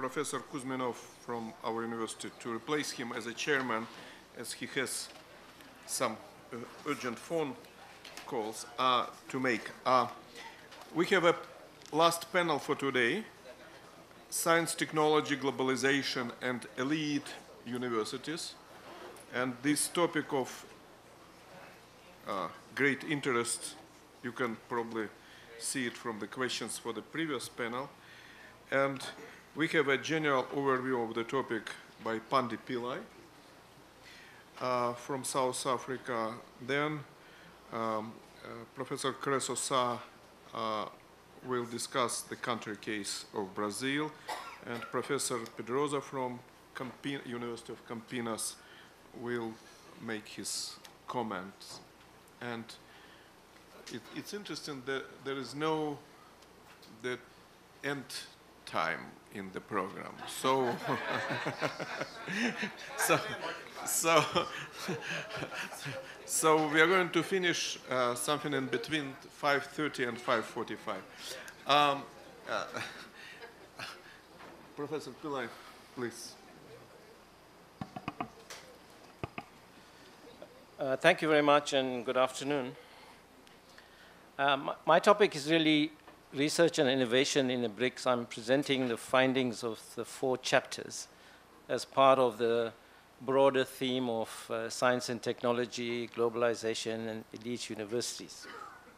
Professor Kuzminov from our university to replace him as a chairman, as he has some urgent phone calls to make. We have a last panel for today, Science, Technology, Globalization, and Elite Universities. And this topic of great interest, you can probably see it from the questions for the previous panel. And we have a general overview of the topic by Pandi Pillai from South Africa. Then Professor Creso Sa will discuss the country case of Brazil, and Professor Pedrosa from University of Campinas will make his comments. And it's interesting that there is no the end time in the program. So, so we are going to finish something in between 5:30 and 5:45. Professor Pillai, please. Thank you very much, and good afternoon. My topic is really research and innovation in the BRICS. I'm presenting the findings of the 4 chapters as part of the broader theme of science and technology, globalization, and elite universities.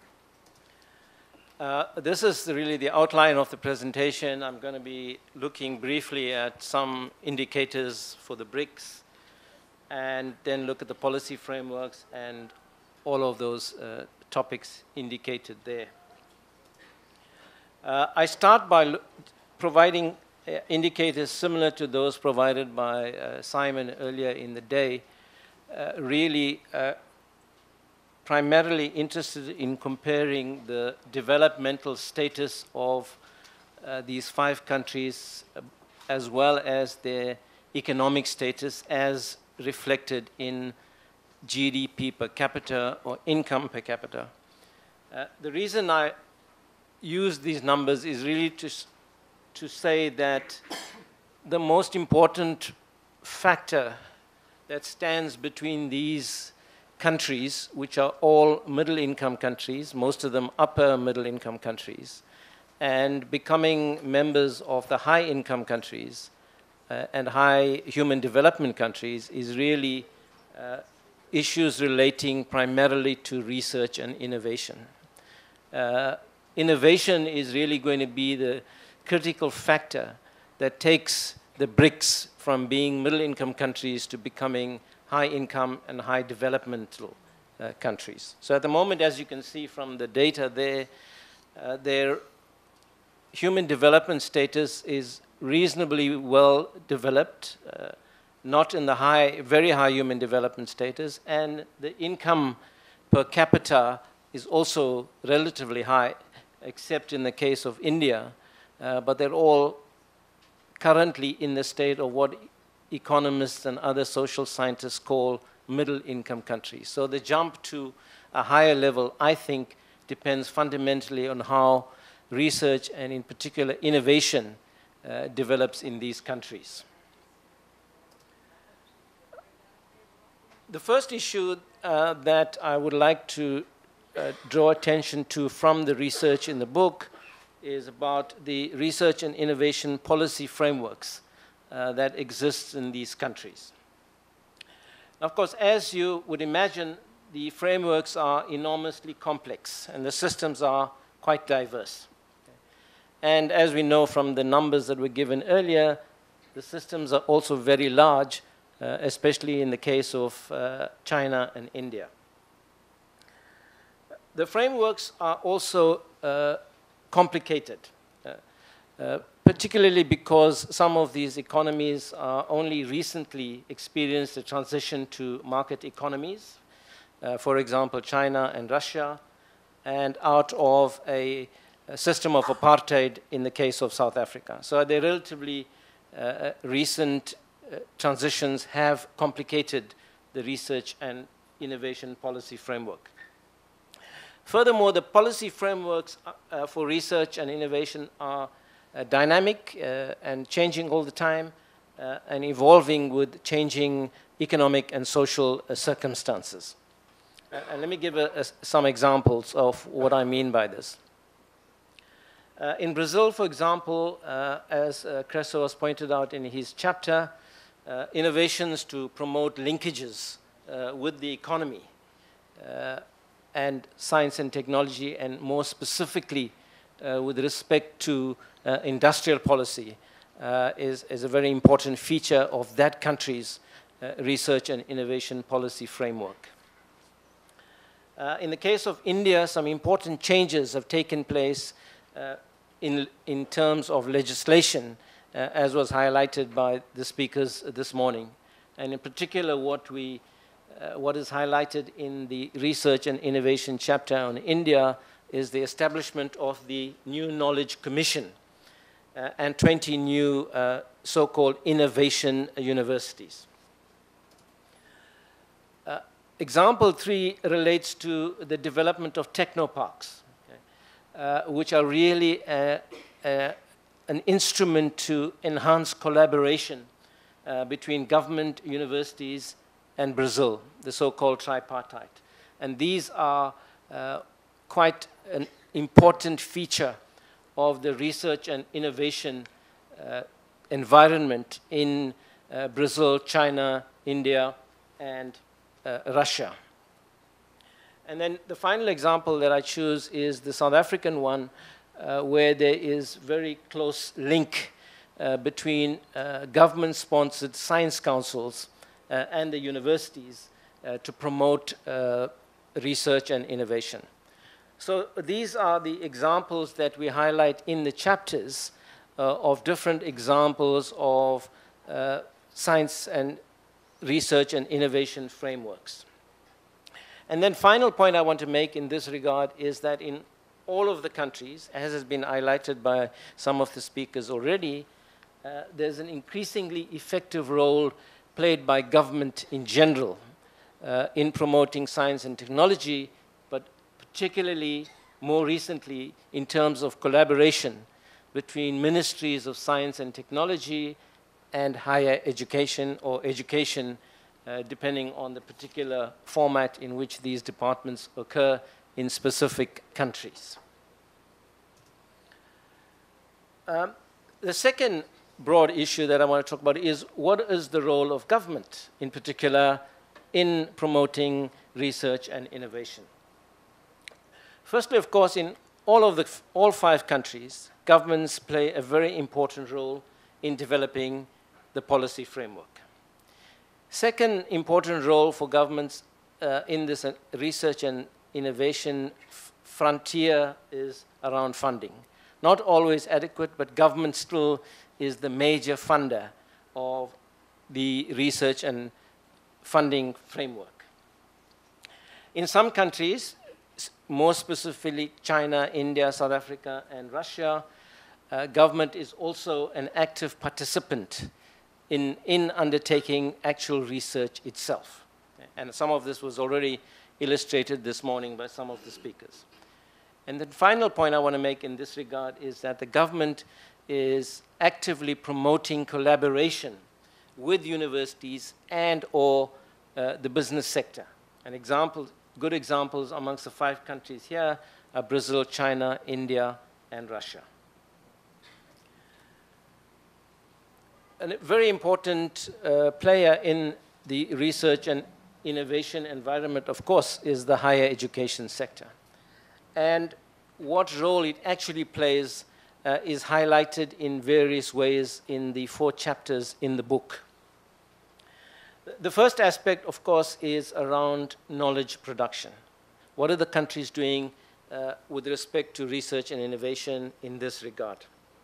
This is really the outline of the presentation. I'm going to be looking briefly at some indicators for the BRICS, and then look at the policy frameworks and all of those topics indicated there. I start by providing indicators similar to those provided by Simon earlier in the day, really primarily interested in comparing the developmental status of these 5 countries as well as their economic status as reflected in GDP per capita or income per capita. The reason I use these numbers is really to say that the most important factor that stands between these countries, which are all middle-income countries, most of them upper-middle-income countries, and becoming members of the high-income countries and high human development countries is really issues relating primarily to research and innovation. Innovation is really going to be the critical factor that takes the BRICS from being middle-income countries to becoming high-income and high developmental countries. So at the moment, as you can see from the data there, their human development status is reasonably well developed, not in the very high human development status, and the income per capita is also relatively high, except in the case of India, but they're all currently in the state of what economists and other social scientists call middle-income countries. So the jump to a higher level, I think, depends fundamentally on how research and in particular innovation develops in these countries. The first issue that I would like to draw attention to from the research in the book is about the research and innovation policy frameworks that exist in these countries. Of course, as you would imagine, the frameworks are enormously complex and the systems are quite diverse. And as we know from the numbers that were given earlier, the systems are also very large, especially in the case of China and India. The frameworks are also complicated, particularly because some of these economies are only recently experienced a transition to market economies, for example, China and Russia, and out of a system of apartheid in the case of South Africa. So the relatively recent transitions have complicated the research and innovation policy framework. Furthermore, the policy frameworks for research and innovation are dynamic and changing all the time and evolving with changing economic and social circumstances. And let me give some examples of what I mean by this. In Brazil, for example, as Cresso has pointed out in his chapter, innovations to promote linkages with the economy and science and technology, and more specifically with respect to industrial policy, is a very important feature of that country's research and innovation policy framework. In the case of India, some important changes have taken place in terms of legislation, as was highlighted by the speakers this morning. And in particular, what is highlighted in the research and innovation chapter on India is the establishment of the New Knowledge Commission and 20 new so-called innovation universities. Example 3 relates to the development of technoparks, which are really an instrument to enhance collaboration between government, universities, and Brazil, the so-called tripartite. And these are quite an important feature of the research and innovation environment in Brazil, China, India, and Russia. And then the final example that I choose is the South African one, where there is very close link between government-sponsored science councils and the universities to promote research and innovation. So these are the examples that we highlight in the chapters of different examples of science and research and innovation frameworks. And then final point I want to make in this regard is that in all of the countries, as has been highlighted by some of the speakers already, there's an increasingly effective role played by government in general in promoting science and technology, but particularly more recently in terms of collaboration between ministries of science and technology and higher education or education, depending on the particular format in which these departments occur in specific countries. The second broad issue that I want to talk about is what is the role of government, in particular, in promoting research and innovation. Firstly, of course, in all 5 countries, governments play a very important role in developing the policy framework. Second important role for governments in this research and innovation frontier is around funding. Not always adequate, but government still is the major funder of the research and funding framework. In some countries, more specifically China, India, South Africa, and Russia, government is also an active participant in undertaking actual research itself. And some of this was already illustrated this morning by some of the speakers. And the final point I want to make in this regard is that the government is actively promoting collaboration with universities and or the business sector. And good examples amongst the 5 countries here are Brazil, China, India, and Russia. A very important player in the research and innovation environment, of course, is the higher education sector. And what role it actually plays is highlighted in various ways in the 4 chapters in the book. The first aspect, of course, is around knowledge production. What are the countries doing with respect to research and innovation in this regard?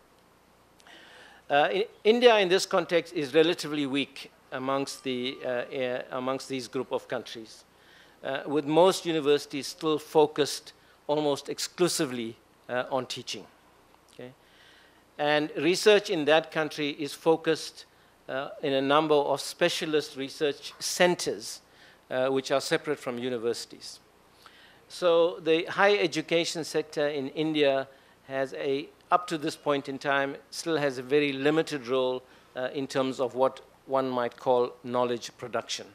India, in this context, is relatively weak amongst these group of countries, with most universities still focused almost exclusively on teaching. Okay? And research in that country is focused in a number of specialist research centers, which are separate from universities. So the higher education sector in India has an up to this point in time, still has a very limited role in terms of what one might call knowledge production.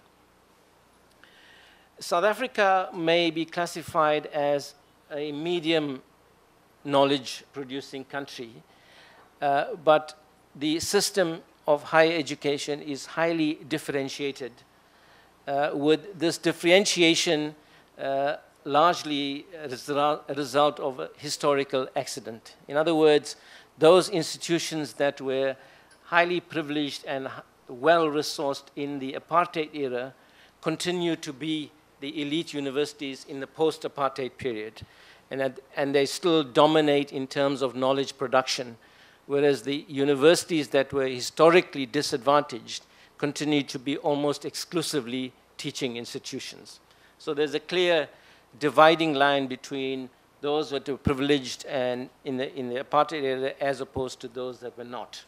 South Africa may be classified as a medium knowledge producing country, but the system of higher education is highly differentiated, with this differentiation largely a result of a historical accident. In other words, those institutions that were highly privileged and well-resourced in the apartheid era continue to be the elite universities in the post-apartheid period. And they still dominate in terms of knowledge production, whereas the universities that were historically disadvantaged continue to be almost exclusively teaching institutions. So there's a clear dividing line between those that were privileged and in the apartheid era as opposed to those that were not.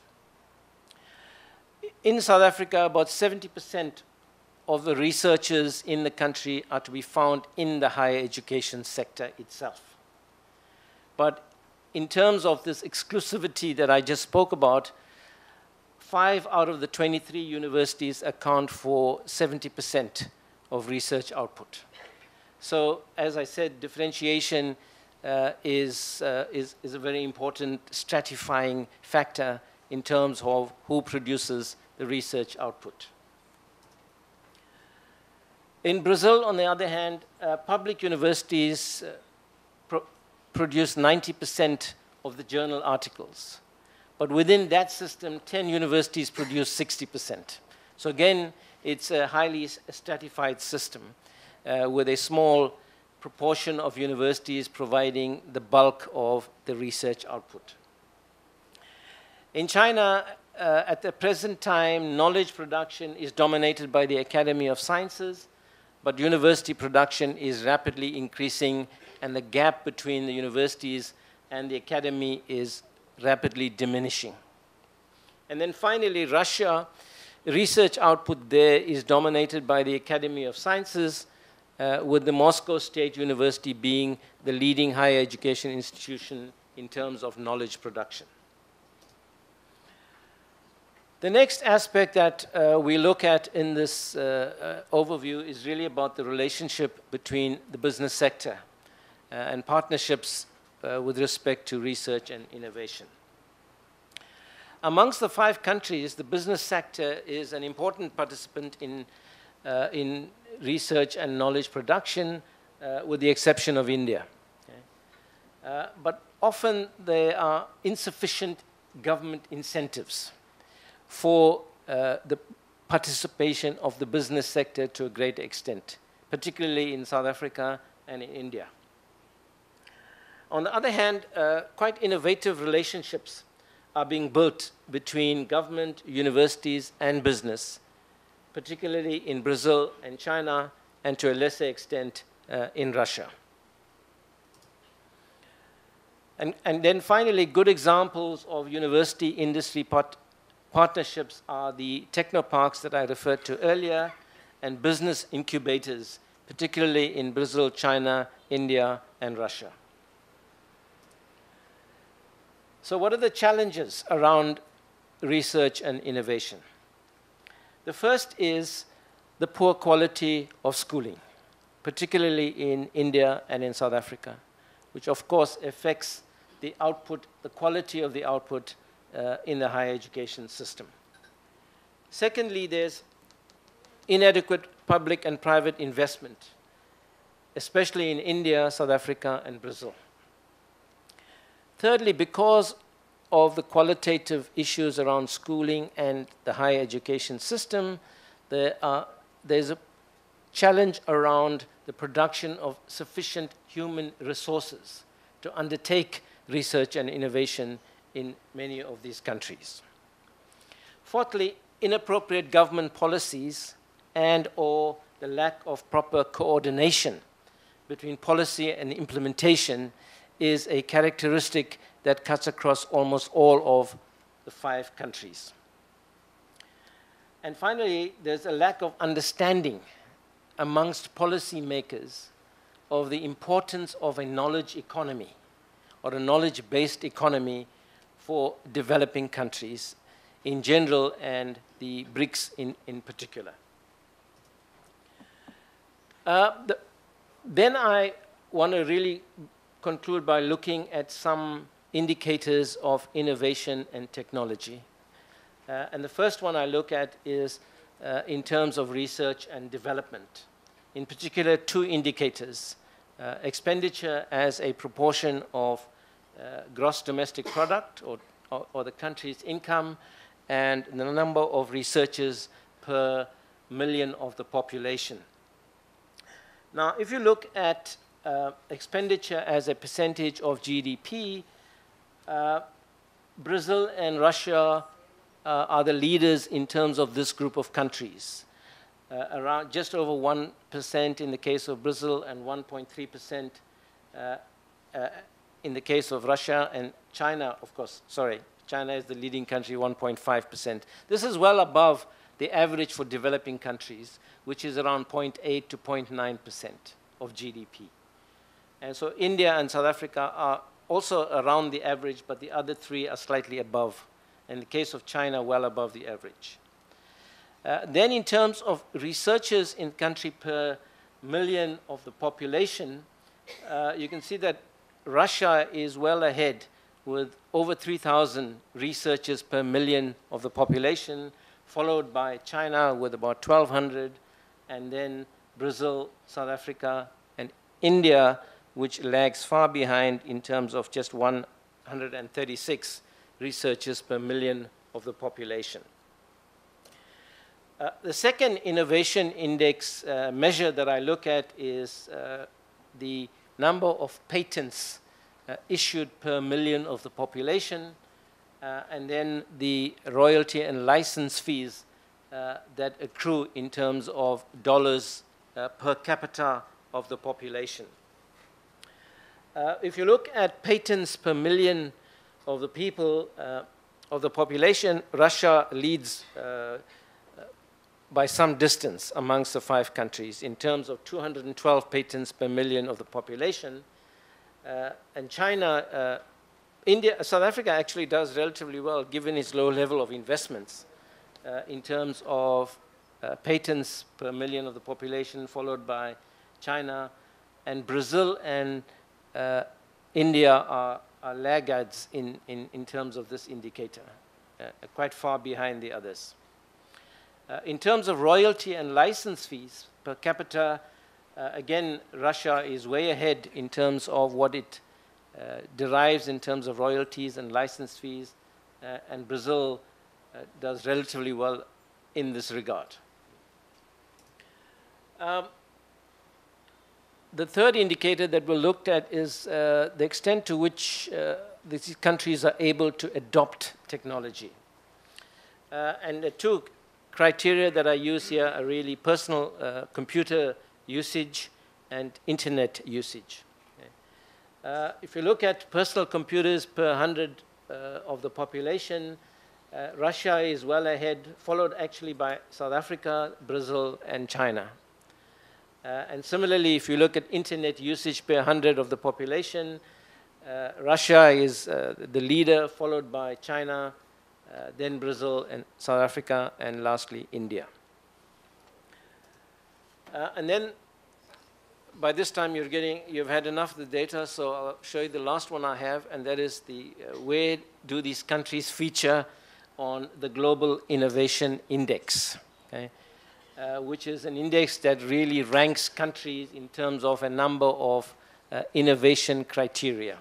In South Africa, about 70% of the researchers in the country are to be found in the higher education sector itself. But in terms of this exclusivity that I just spoke about, 5 out of the 23 universities account for 70% of research output. So, as I said, differentiation is a very important stratifying factor in terms of who produces the research output. In Brazil, on the other hand, public universities produce 90% of the journal articles. But within that system, 10 universities produce 60%. So again, it's a highly stratified system with a small proportion of universities providing the bulk of the research output. In China, at the present time, knowledge production is dominated by the Academy of Sciences, but university production is rapidly increasing, and the gap between the universities and the academy is rapidly diminishing. And then finally, Russia, research output there is dominated by the Academy of Sciences, with the Moscow State University being the leading higher education institution in terms of knowledge production. The next aspect that we look at in this overview is really about the relationship between the business sector and partnerships with respect to research and innovation. Amongst the 5 countries, the business sector is an important participant in research and knowledge production, with the exception of India. Okay? But often there are insufficient government incentives for the participation of the business sector to a great extent, particularly in South Africa and in India. On the other hand, quite innovative relationships are being built between government, universities, and business, particularly in Brazil and China, and to a lesser extent in Russia. And then finally, good examples of university-industry partnerships are the technoparks that I referred to earlier, and business incubators, particularly in Brazil, China, India, and Russia. So what are the challenges around research and innovation? The first is the poor quality of schooling, particularly in India and in South Africa, which of course affects the output, the quality of the output in the higher education system. Secondly, there's inadequate public and private investment, especially in India, South Africa, and Brazil. Thirdly, because of the qualitative issues around schooling and the higher education system, there's a challenge around the production of sufficient human resources to undertake research and innovation in many of these countries. Fourthly, inappropriate government policies and/or the lack of proper coordination between policy and implementation is a characteristic that cuts across almost all of the 5 countries. And finally, there's a lack of understanding amongst policymakers of the importance of a knowledge economy or a knowledge-based economy for developing countries in general and the BRICS in particular. Then I want to really conclude by looking at some indicators of innovation and technology. And the first one I look at is in terms of research and development. In particular, two indicators: expenditure as a proportion of gross domestic product or the country's income, and the number of researchers per million of the population. Now, if you look at expenditure as a percentage of GDP, Brazil and Russia are the leaders in terms of this group of countries. Around just over 1% in the case of Brazil and 1.3% in the case of Russia, and China, of course, sorry, China is the leading country, 1.5%. This is well above the average for developing countries, which is around 0.8 to 0.9% of GDP. And so India and South Africa are also around the average, but the other three are slightly above. In the case of China, well above the average. Then in terms of researchers in country per million of the population, you can see that Russia is well ahead with over 3,000 researchers per million of the population, followed by China with about 1,200, and then Brazil, South Africa, and India, which lags far behind in terms of just 136 researchers per million of the population. The second innovation index measure that I look at is the number of patents issued per million of the population, and then the royalty and license fees that accrue in terms of dollars per capita of the population. If you look at patents per million of the people, of the population, Russia leads by some distance amongst the 5 countries in terms of 212 patents per million of the population. And China, India, South Africa actually does relatively well given its low level of investments in terms of patents per million of the population, followed by China. And Brazil and India are laggards in terms of this indicator, quite far behind the others. In terms of royalty and license fees per capita, again, Russia is way ahead in terms of what it derives in terms of royalties and license fees, and Brazil does relatively well in this regard. The third indicator that we looked at is the extent to which these countries are able to adopt technology. And the two criteria that I use here are really personal computer usage and internet usage. Okay. If you look at personal computers per 100 of the population, Russia is well ahead, followed actually by South Africa, Brazil, and China. And similarly, if you look at internet usage per 100 of the population, Russia is the leader, followed by China, then Brazil and South Africa, and lastly, India. And then by this time you've had enough of the data, so I'll show you the last one I have, and that is the where do these countries feature on the Global Innovation Index, okay? Which is an index that really ranks countries in terms of a number of innovation criteria.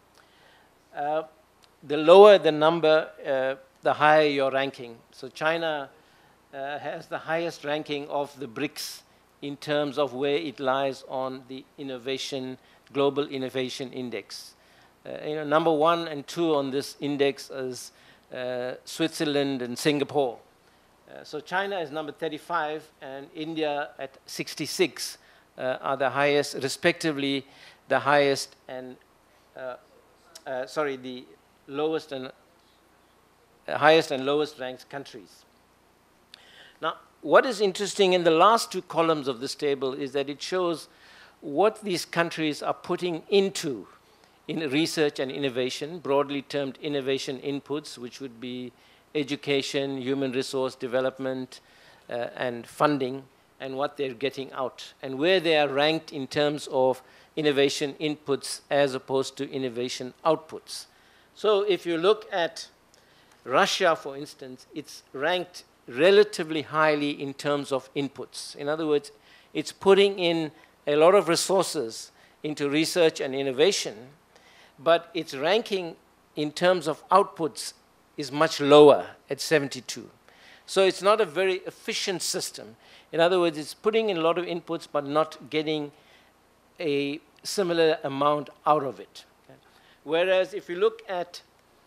The lower the number, the higher your ranking. So China has the highest ranking of the BRICS in terms of where it lies on the Global Innovation Index. Number 1 and 2 on this index is Switzerland and Singapore. So China is number 35, and India at 66 are the highest, respectively, the highest and, the lowest and highest and lowest ranked countries. Now, what is interesting in the last 2 columns of this table is that it shows what these countries are putting into in research and innovation, broadly termed innovation inputs, which would be education, human resource development, and funding, and what they're getting out, and where they are ranked in terms of innovation inputs as opposed to innovation outputs. So if you look at Russia, for instance, it's ranked relatively highly in terms of inputs. In other words, it's putting in a lot of resources into research and innovation, but its ranking in terms of outputs is much lower at 72. So it's not a very efficient system. In other words, it's putting in a lot of inputs but not getting a similar amount out of it. Okay? Whereas if you look at,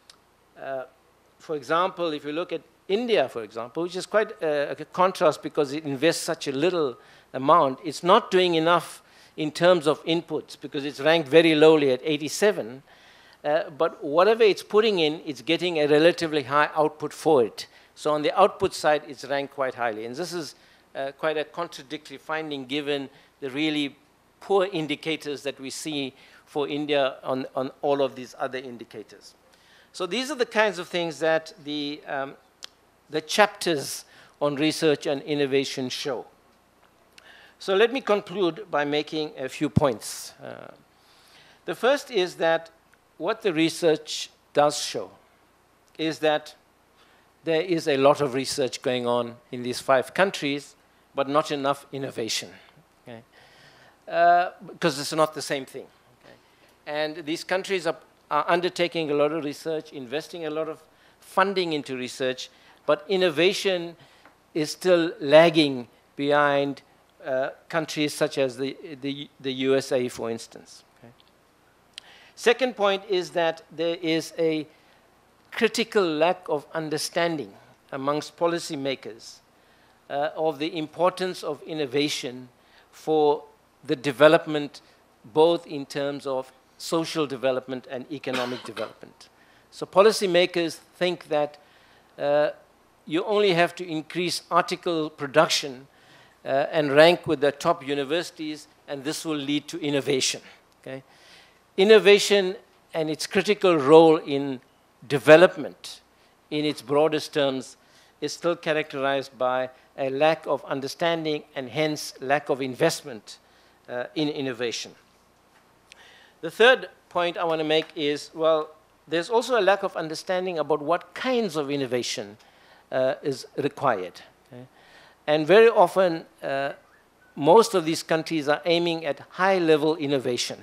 for example, if you look at India, for example, which is quite a contrast because it invests such a little amount, it's not doing enough in terms of inputs because it's ranked very lowly at 87. But whatever it's putting in, it's getting a relatively high output for it. So on the output side, it's ranked quite highly. And this is quite a contradictory finding given the really poor indicators that we see for India on all of these other indicators. So these are the kinds of things that the chapters on research and innovation show. So let me conclude by making a few points. The first is that what the research does show is that there is a lot of research going on in these 5 countries, but not enough innovation, okay? Because it's not the same thing. Okay? And these countries are undertaking a lot of research, investing a lot of funding into research, but innovation is still lagging behind countries such as the USA, for instance. Okay? Second point is that there is a critical lack of understanding amongst policymakers of the importance of innovation for the development, both in terms of social development and economic development. So policymakers think that you only have to increase article production and rank with the top universities, and this will lead to innovation. Okay? Innovation and its critical role in development, in its broadest terms, is still characterized by a lack of understanding and hence lack of investment in innovation. The third point I want to make is, well, there's also a lack of understanding about what kinds of innovation is required. Okay? And very often, most of these countries are aiming at high-level innovation,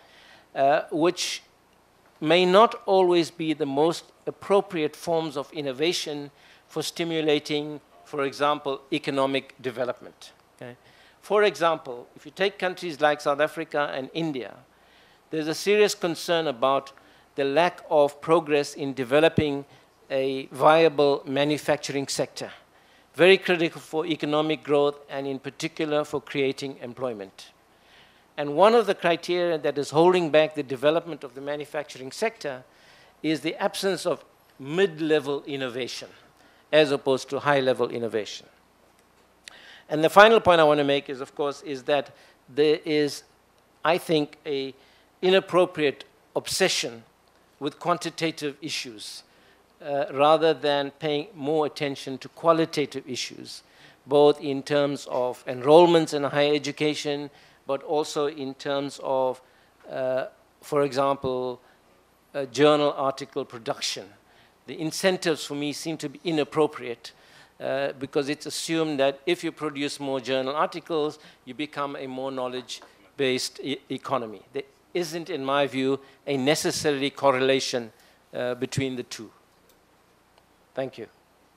which may not always be the most appropriate forms of innovation for stimulating, for example, economic development. Okay? For example, if you take countries like South Africa and India, there's a serious concern about the lack of progress in developing a viable manufacturing sector, very critical for economic growth and in particular for creating employment. And one of the criteria that is holding back the development of the manufacturing sector is the absence of mid-level innovation as opposed to high-level innovation. And the final point I want to make is, of course, is that there is, I think, an inappropriate obsession with quantitative issues rather than paying more attention to qualitative issues, both in terms of enrollments in higher education, but also in terms of, for example, journal article production. The incentives for me seem to be inappropriate because it's assumed that if you produce more journal articles, you become a more knowledge-based economy. There isn't, in my view, a necessary correlation between the two. Thank you.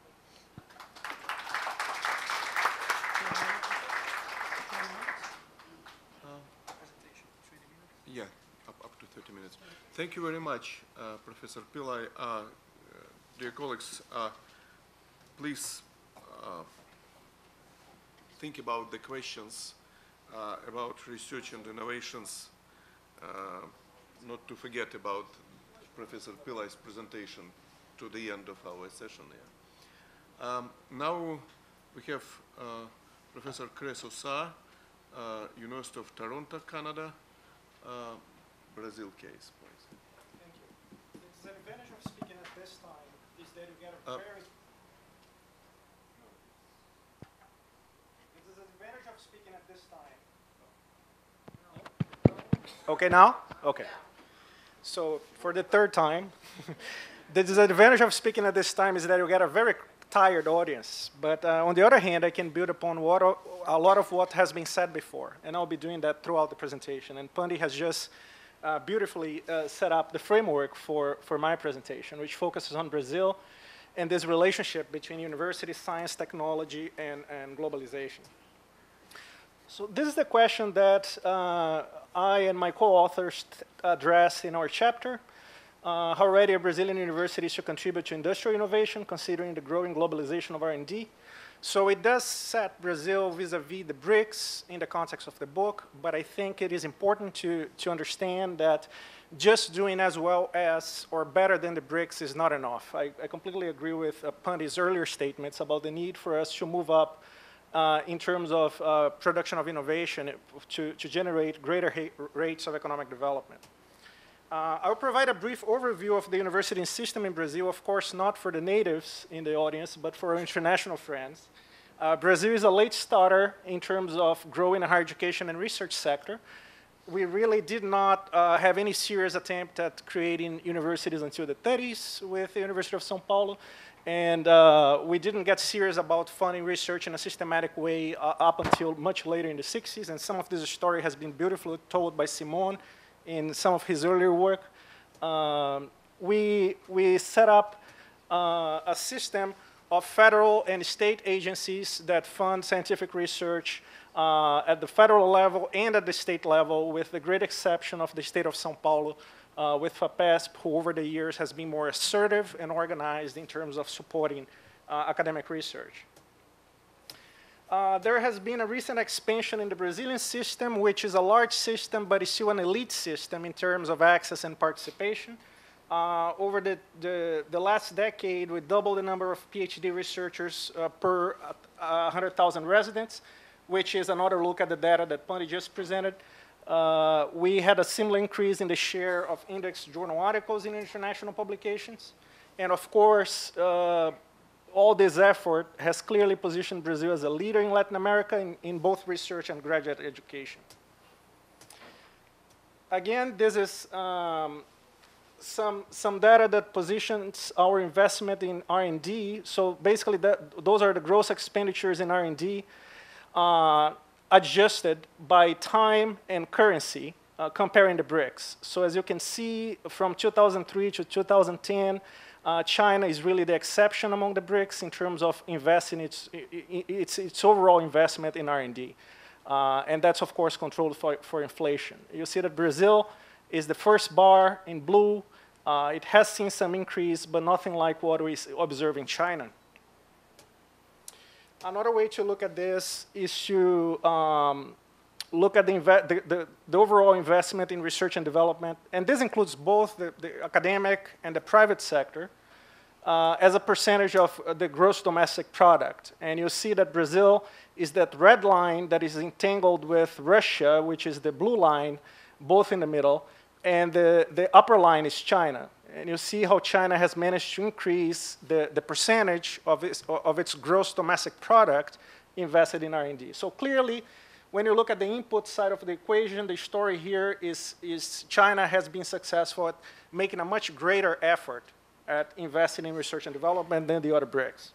Yeah, up to 30 minutes. Thank you very much, Professor Pillai. Dear colleagues, please think about the questions about research and innovations, not to forget about Professor Pillai's presentation to the end of our session here. Now we have Professor Creso Sa, University of Toronto, Canada, Brazil case, please. disadvantage of speaking at this time is that you get a very... The disadvantage of speaking at this time... Okay, now? Okay. So, for the third time, the disadvantage of speaking at this time is that you get a very tired audience. But on the other hand, I can build upon a lot of what has been said before, and I'll be doing that throughout the presentation. And Pandey has just beautifully set up the framework for my presentation, which focuses on Brazil and this relationship between university, science, technology, and globalization. So this is the question that I and my co-authors address in our chapter. How ready are Brazilian universities to contribute to industrial innovation, considering the growing globalization of R&D? So it does set Brazil vis-a-vis the BRICS in the context of the book, but I think it is important to understand that just doing as well as or better than the BRICS is not enough. I completely agree with Pandey's earlier statements about the need for us to move up in terms of production of innovation to generate greater rates of economic development. I'll provide a brief overview of the university system in Brazil, of course not for the natives in the audience, but for our international friends. Brazil is a late starter in terms of growing the higher education and research sector. We really did not have any serious attempt at creating universities until the 30s with the University of São Paulo, and we didn't get serious about funding research in a systematic way up until much later in the 60s, and some of this story has been beautifully told by Simon in some of his earlier work. We set up a system of federal and state agencies that fund scientific research at the federal level and at the state level, with the great exception of the state of São Paulo, with FAPESP, who over the years has been more assertive and organized in terms of supporting academic research. There has been a recent expansion in the Brazilian system, which is a large system, but is still an elite system in terms of access and participation. Over the last decade, we doubled the number of PhD researchers per 100,000 residents, which is another look at the data that Pandey just presented. We had a similar increase in the share of indexed journal articles in international publications. And of course, all this effort has clearly positioned Brazil as a leader in Latin America in both research and graduate education. Again, this is some data that positions our investment in R&D. So basically, those are the gross expenditures in R&D adjusted by time and currency, comparing the BRICS. So as you can see, from 2003 to 2010, China is really the exception among the BRICS in terms of investing its overall investment in R&D. And that's, of course, controlled for inflation. You see that Brazil is the first bar in blue. It has seen some increase, but nothing like what we observe in China. Another way to look at this is to look at the overall investment in research and development, and this includes both the academic and the private sector, as a percentage of the gross domestic product. And you see that Brazil is that red line that is entangled with Russia, which is the blue line, both in the middle, and the upper line is China. And you see how China has managed to increase the percentage of its gross domestic product invested in R&D. So clearly, when you look at the input side of the equation, the story here is China has been successful at making a much greater effort at investing in research and development than the other BRICS.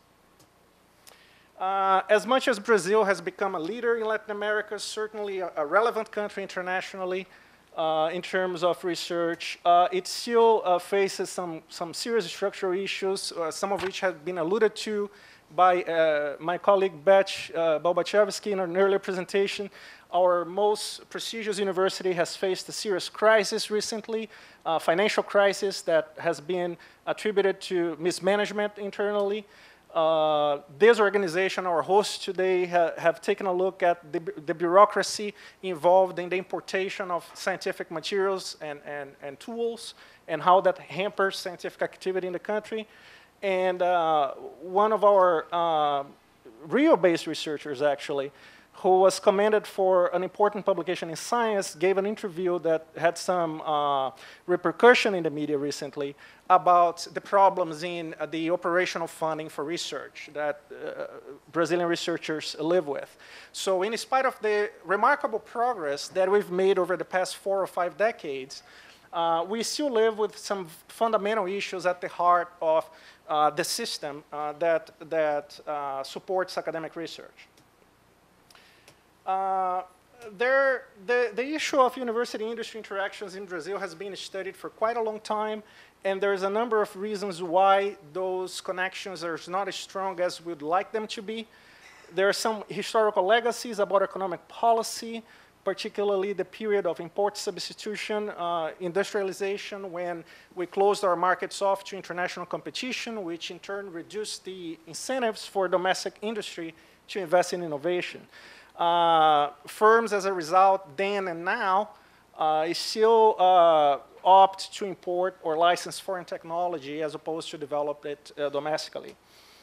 As much as Brazil has become a leader in Latin America, certainly a relevant country internationally in terms of research, it still faces some serious structural issues, some of which have been alluded to by my colleague Beth Balbachevsky in an earlier presentation. Our most prestigious university has faced a serious crisis recently, a financial crisis that has been attributed to mismanagement internally. This organization, our hosts today, have taken a look at the bureaucracy involved in the importation of scientific materials and tools, and how that hampers scientific activity in the country. And one of our Rio-based researchers, actually, who was commended for an important publication in Science, gave an interview that had some repercussion in the media recently about the problems in the operational funding for research that Brazilian researchers live with. So in spite of the remarkable progress that we've made over the past 4 or 5 decades, we still live with some fundamental issues at the heart of the system that supports academic research. The issue of university-industry interactions in Brazil has been studied for quite a long time, and there's a number of reasons why those connections are not as strong as we'd like them to be. There are some historical legacies about economic policy, particularly the period of import substitution, industrialization, when we closed our markets off to international competition, which in turn reduced the incentives for domestic industry to invest in innovation. Firms, as a result, then and now, still opt to import or license foreign technology as opposed to develop it domestically.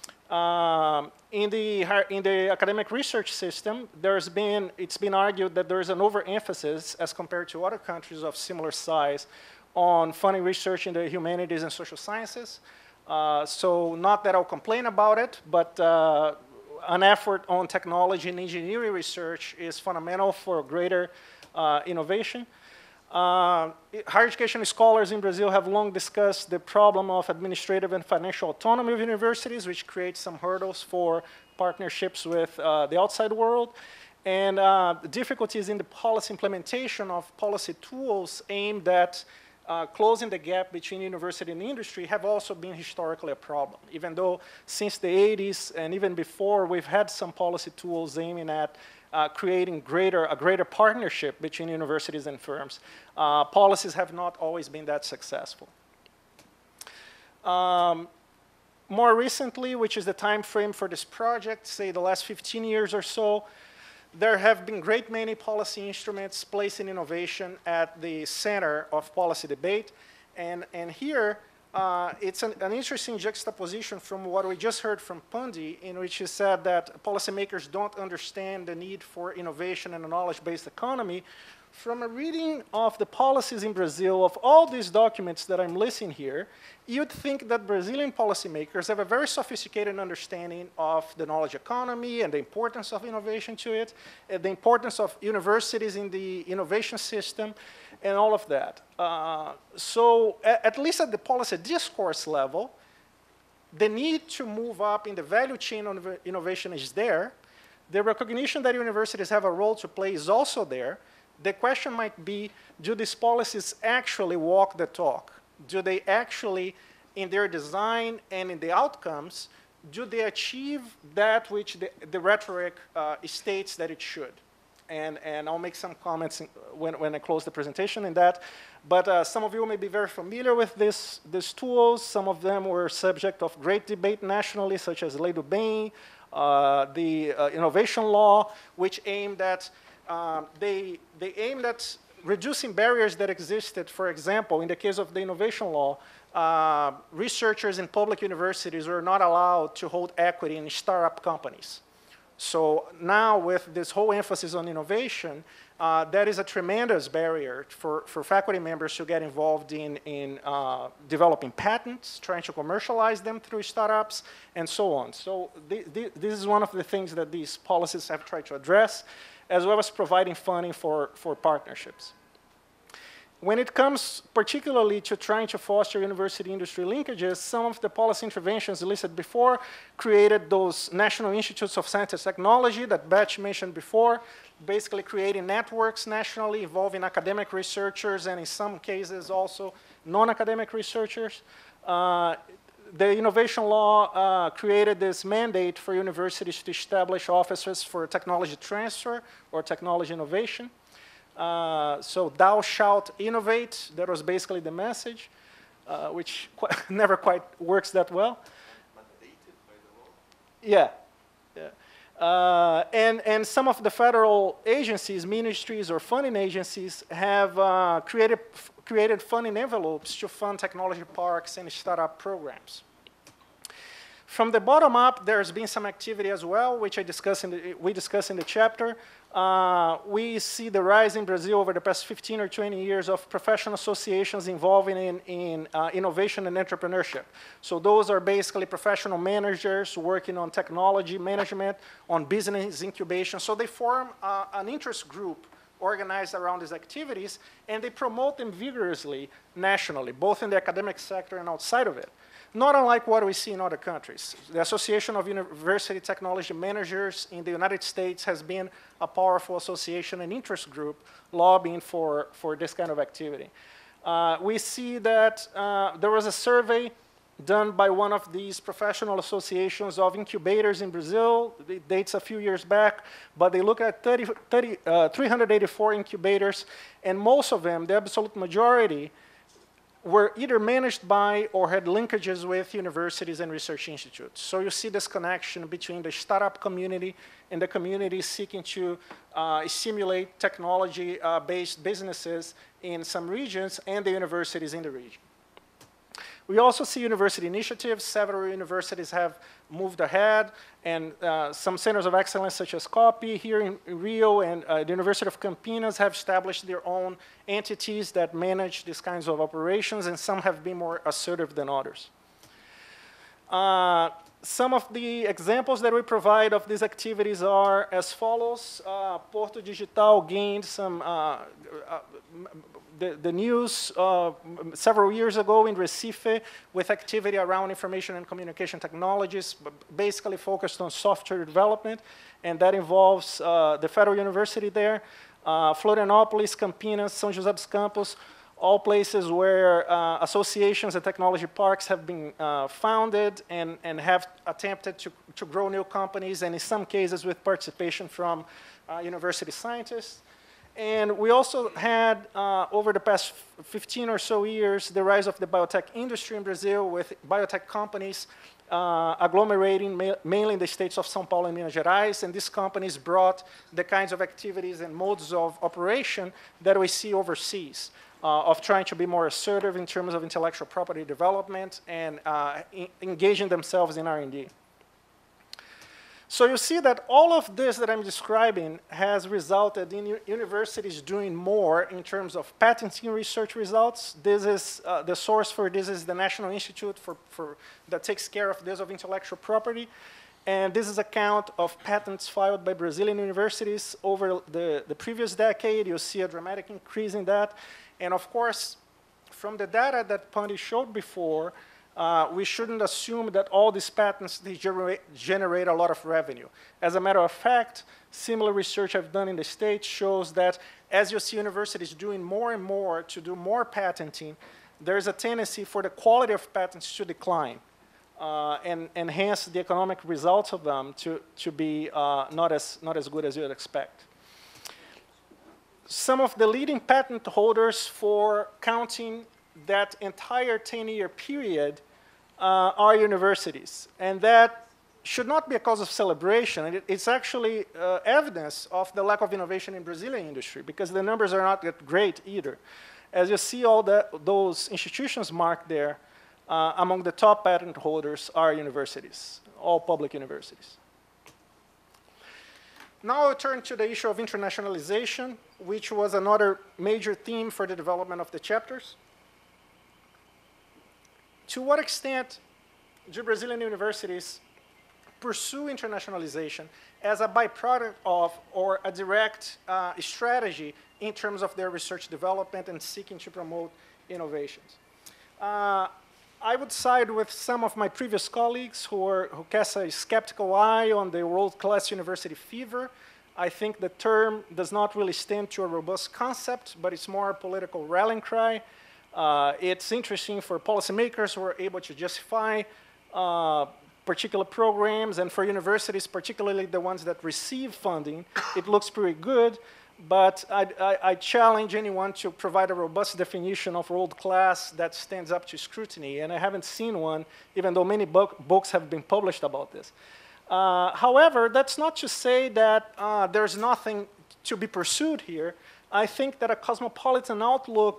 In the academic research system, it's been argued that there is an overemphasis as compared to other countries of similar size on funding research in the humanities and social sciences. So not that I'll complain about it, but an effort on technology and engineering research is fundamental for greater innovation. Higher education scholars in Brazil have long discussed the problem of administrative and financial autonomy of universities, which creates some hurdles for partnerships with the outside world. And difficulties in the policy implementation of policy tools aimed at closing the gap between university and industry have also been historically a problem, even though since the 80s and even before, we've had some policy tools aiming at creating a greater partnership between universities and firms. Policies have not always been that successful. More recently, which is the time frame for this project, say the last 15 years or so, there have been great many policy instruments placing innovation at the center of policy debate. And here, it's an interesting juxtaposition from what we just heard from Pundi, in which he said that policymakers don't understand the need for innovation and a knowledge-based economy. From a reading of the policies in Brazil, of all these documents that I'm listing here, you'd think that Brazilian policymakers have a very sophisticated understanding of the knowledge economy and the importance of innovation to it, and the importance of universities in the innovation system, and all of that. So at least at the policy discourse level, the need to move up in the value chain of innovation is there. The recognition that universities have a role to play is also there. The question might be, do these policies actually walk the talk? Do they actually, in their design and in the outcomes, do they achieve that which the rhetoric states that it should? And I'll make some comments when I close the presentation in that. But some of you may be very familiar with these tools. Some of them were subject of great debate nationally, such as Lei do Bem, the innovation law, which aimed at they aimed at reducing barriers that existed. For example, in the case of the innovation law, researchers in public universities were not allowed to hold equity in startup companies. So now with this whole emphasis on innovation, that is a tremendous barrier for faculty members to get involved in developing patents, trying to commercialize them through startups, and so on. So this is one of the things that these policies have tried to address, as well as providing funding for partnerships. When it comes particularly to trying to foster university-industry linkages, some of the policy interventions listed before created those National Institutes of Science and Technology that Beth mentioned before, basically creating networks nationally involving academic researchers and in some cases also non-academic researchers. The innovation law created this mandate for universities to establish offices for technology transfer or technology innovation. So thou shalt innovate, that was basically the message, which never quite works that well. Yeah. And some of the federal agencies, ministries, or funding agencies have created funding envelopes to fund technology parks and startup programs. From the bottom up, there's been some activity as well, which we discuss in the chapter. We see the rise in Brazil over the past 15 or 20 years of professional associations involving in innovation and entrepreneurship. So those are basically professional managers working on technology management, on business incubation. So they form an interest group organized around these activities, and they promote them vigorously nationally, both in the academic sector and outside of it. Not unlike what we see in other countries. The Association of University Technology Managers in the United States has been a powerful association and interest group lobbying for this kind of activity. We see that there was a survey done by one of these professional associations of incubators in Brazil. It dates a few years back, but they look at 384 incubators, and most of them, the absolute majority, were either managed by or had linkages with universities and research institutes. So you see this connection between the startup community and the community seeking to stimulate technology-based businesses in some regions and the universities in the region. We also see university initiatives. Several universities have moved ahead, and some centers of excellence, such as COPE here in Rio and the University of Campinas, have established their own entities that manage these kinds of operations, and some have been more assertive than others. Some of the examples that we provide of these activities are as follows. Porto Digital gained some the news several years ago in Recife with activity around information and communication technologies, basically focused on software development, and that involves the Federal University there, Florianópolis, Campinas, São José dos Campos, all places where associations and technology parks have been founded and have attempted to grow new companies, and in some cases with participation from university scientists. And we also had, over the past 15 or so years, the rise of the biotech industry in Brazil, with biotech companies agglomerating mainly in the states of São Paulo and Minas Gerais, and these companies brought the kinds of activities and modes of operation that we see overseas, of trying to be more assertive in terms of intellectual property development and engaging themselves in R&D. So you see that all of this that I'm describing has resulted in universities doing more in terms of patenting research results. This is the source for this is the National Institute that takes care of this of intellectual property. And this is a count of patents filed by Brazilian universities over the previous decade. You'll see a dramatic increase in that. And of course, from the data that Pandi showed before, we shouldn't assume that all these patents generate a lot of revenue. As a matter of fact, similar research I've done in the States shows that as you see universities doing more and more to do more patenting, there's a tendency for the quality of patents to decline, and hence the economic results of them to be not as good as you'd expect. Some of the leading patent holders for counting that entire 10-year period are universities. And that should not be a cause of celebration. It's actually evidence of the lack of innovation in Brazilian industry, because the numbers are not that great either. As you see, all those institutions marked there, among the top patent holders are universities, all public universities. Now I'll turn to the issue of internationalization, which was another major theme for the development of the chapters. To what extent do Brazilian universities pursue internationalization as a byproduct of or a direct strategy in terms of their research development and seeking to promote innovations? I would side with some of my previous colleagues who cast a skeptical eye on the world-class university fever. I think the term does not really stand to a robust concept, but it's more a political rallying cry. It's interesting for policymakers who are able to justify particular programs, and for universities, particularly the ones that receive funding, it looks pretty good. But I challenge anyone to provide a robust definition of world-class that stands up to scrutiny, and I haven't seen one, even though many books have been published about this. However, that's not to say that there's nothing to be pursued here. I think that a cosmopolitan outlook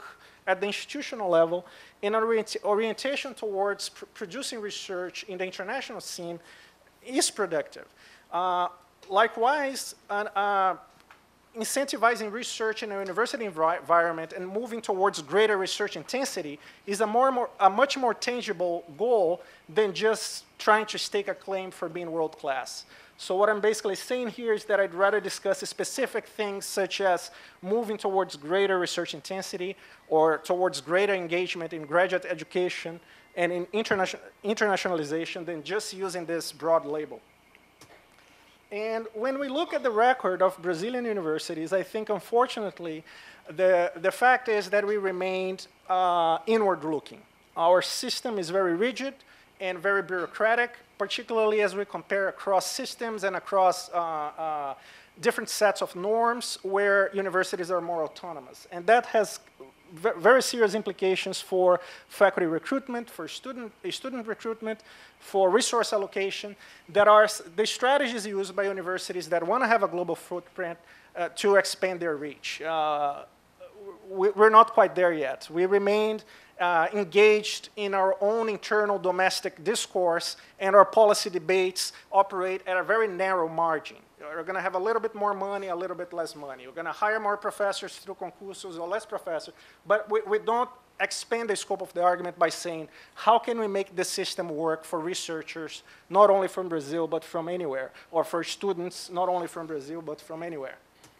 at the institutional level, and an orientation towards producing research in the international scene is productive. Likewise, incentivizing research in a university environment and moving towards greater research intensity is a much more tangible goal than just trying to stake a claim for being world class. So what I'm basically saying here is that I'd rather discuss specific things such as moving towards greater research intensity or towards greater engagement in graduate education and in internationalization than just using this broad label. And when we look at the record of Brazilian universities, I think, unfortunately, the fact is that we remained inward-looking. Our system is very rigid and very bureaucratic, particularly as we compare across systems and across different sets of norms where universities are more autonomous. And that has very serious implications for faculty recruitment, for student recruitment, for resource allocation, that are the strategies used by universities that want to have a global footprint to expand their reach. We're not quite there yet. We remained engaged in our own internal domestic discourse, and our policy debates operate at a very narrow margin. We're going to have a little bit more money, a little bit less money. We're going to hire more professors through concursos or less professors, but we don't expand the scope of the argument by saying, how can we make the system work for researchers, not only from Brazil, but from anywhere, or for students, not only from Brazil, but from anywhere.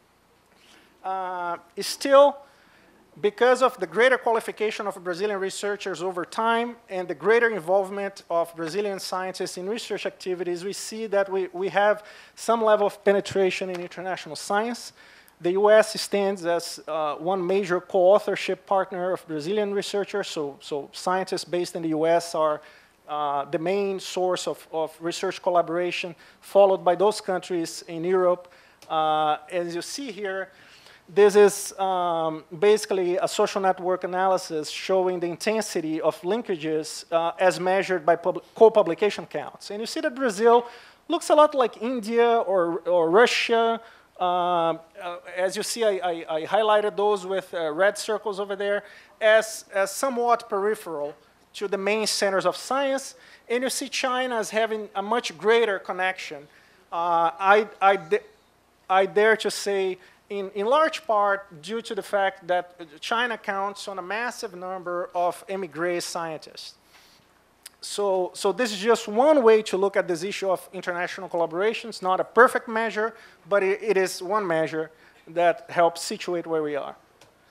Still, because of the greater qualification of Brazilian researchers over time and the greater involvement of Brazilian scientists in research activities, we see that we have some level of penetration in international science. The US stands as one major co-authorship partner of Brazilian researchers, so scientists based in the US are the main source of research collaboration, followed by those countries in Europe. As you see here, this is basically a social network analysis showing the intensity of linkages as measured by co-publication counts. And you see that Brazil looks a lot like India or Russia. As you see, I highlighted those with red circles over there as somewhat peripheral to the main centers of science. And you see China as having a much greater connection. I dare to say, in large part due to the fact that China counts on a massive number of émigré scientists. So this is just one way to look at this issue of international collaboration. It's not a perfect measure, but it is one measure that helps situate where we are.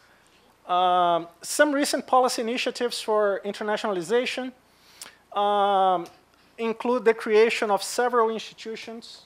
Some recent policy initiatives for internationalization include the creation of several institutions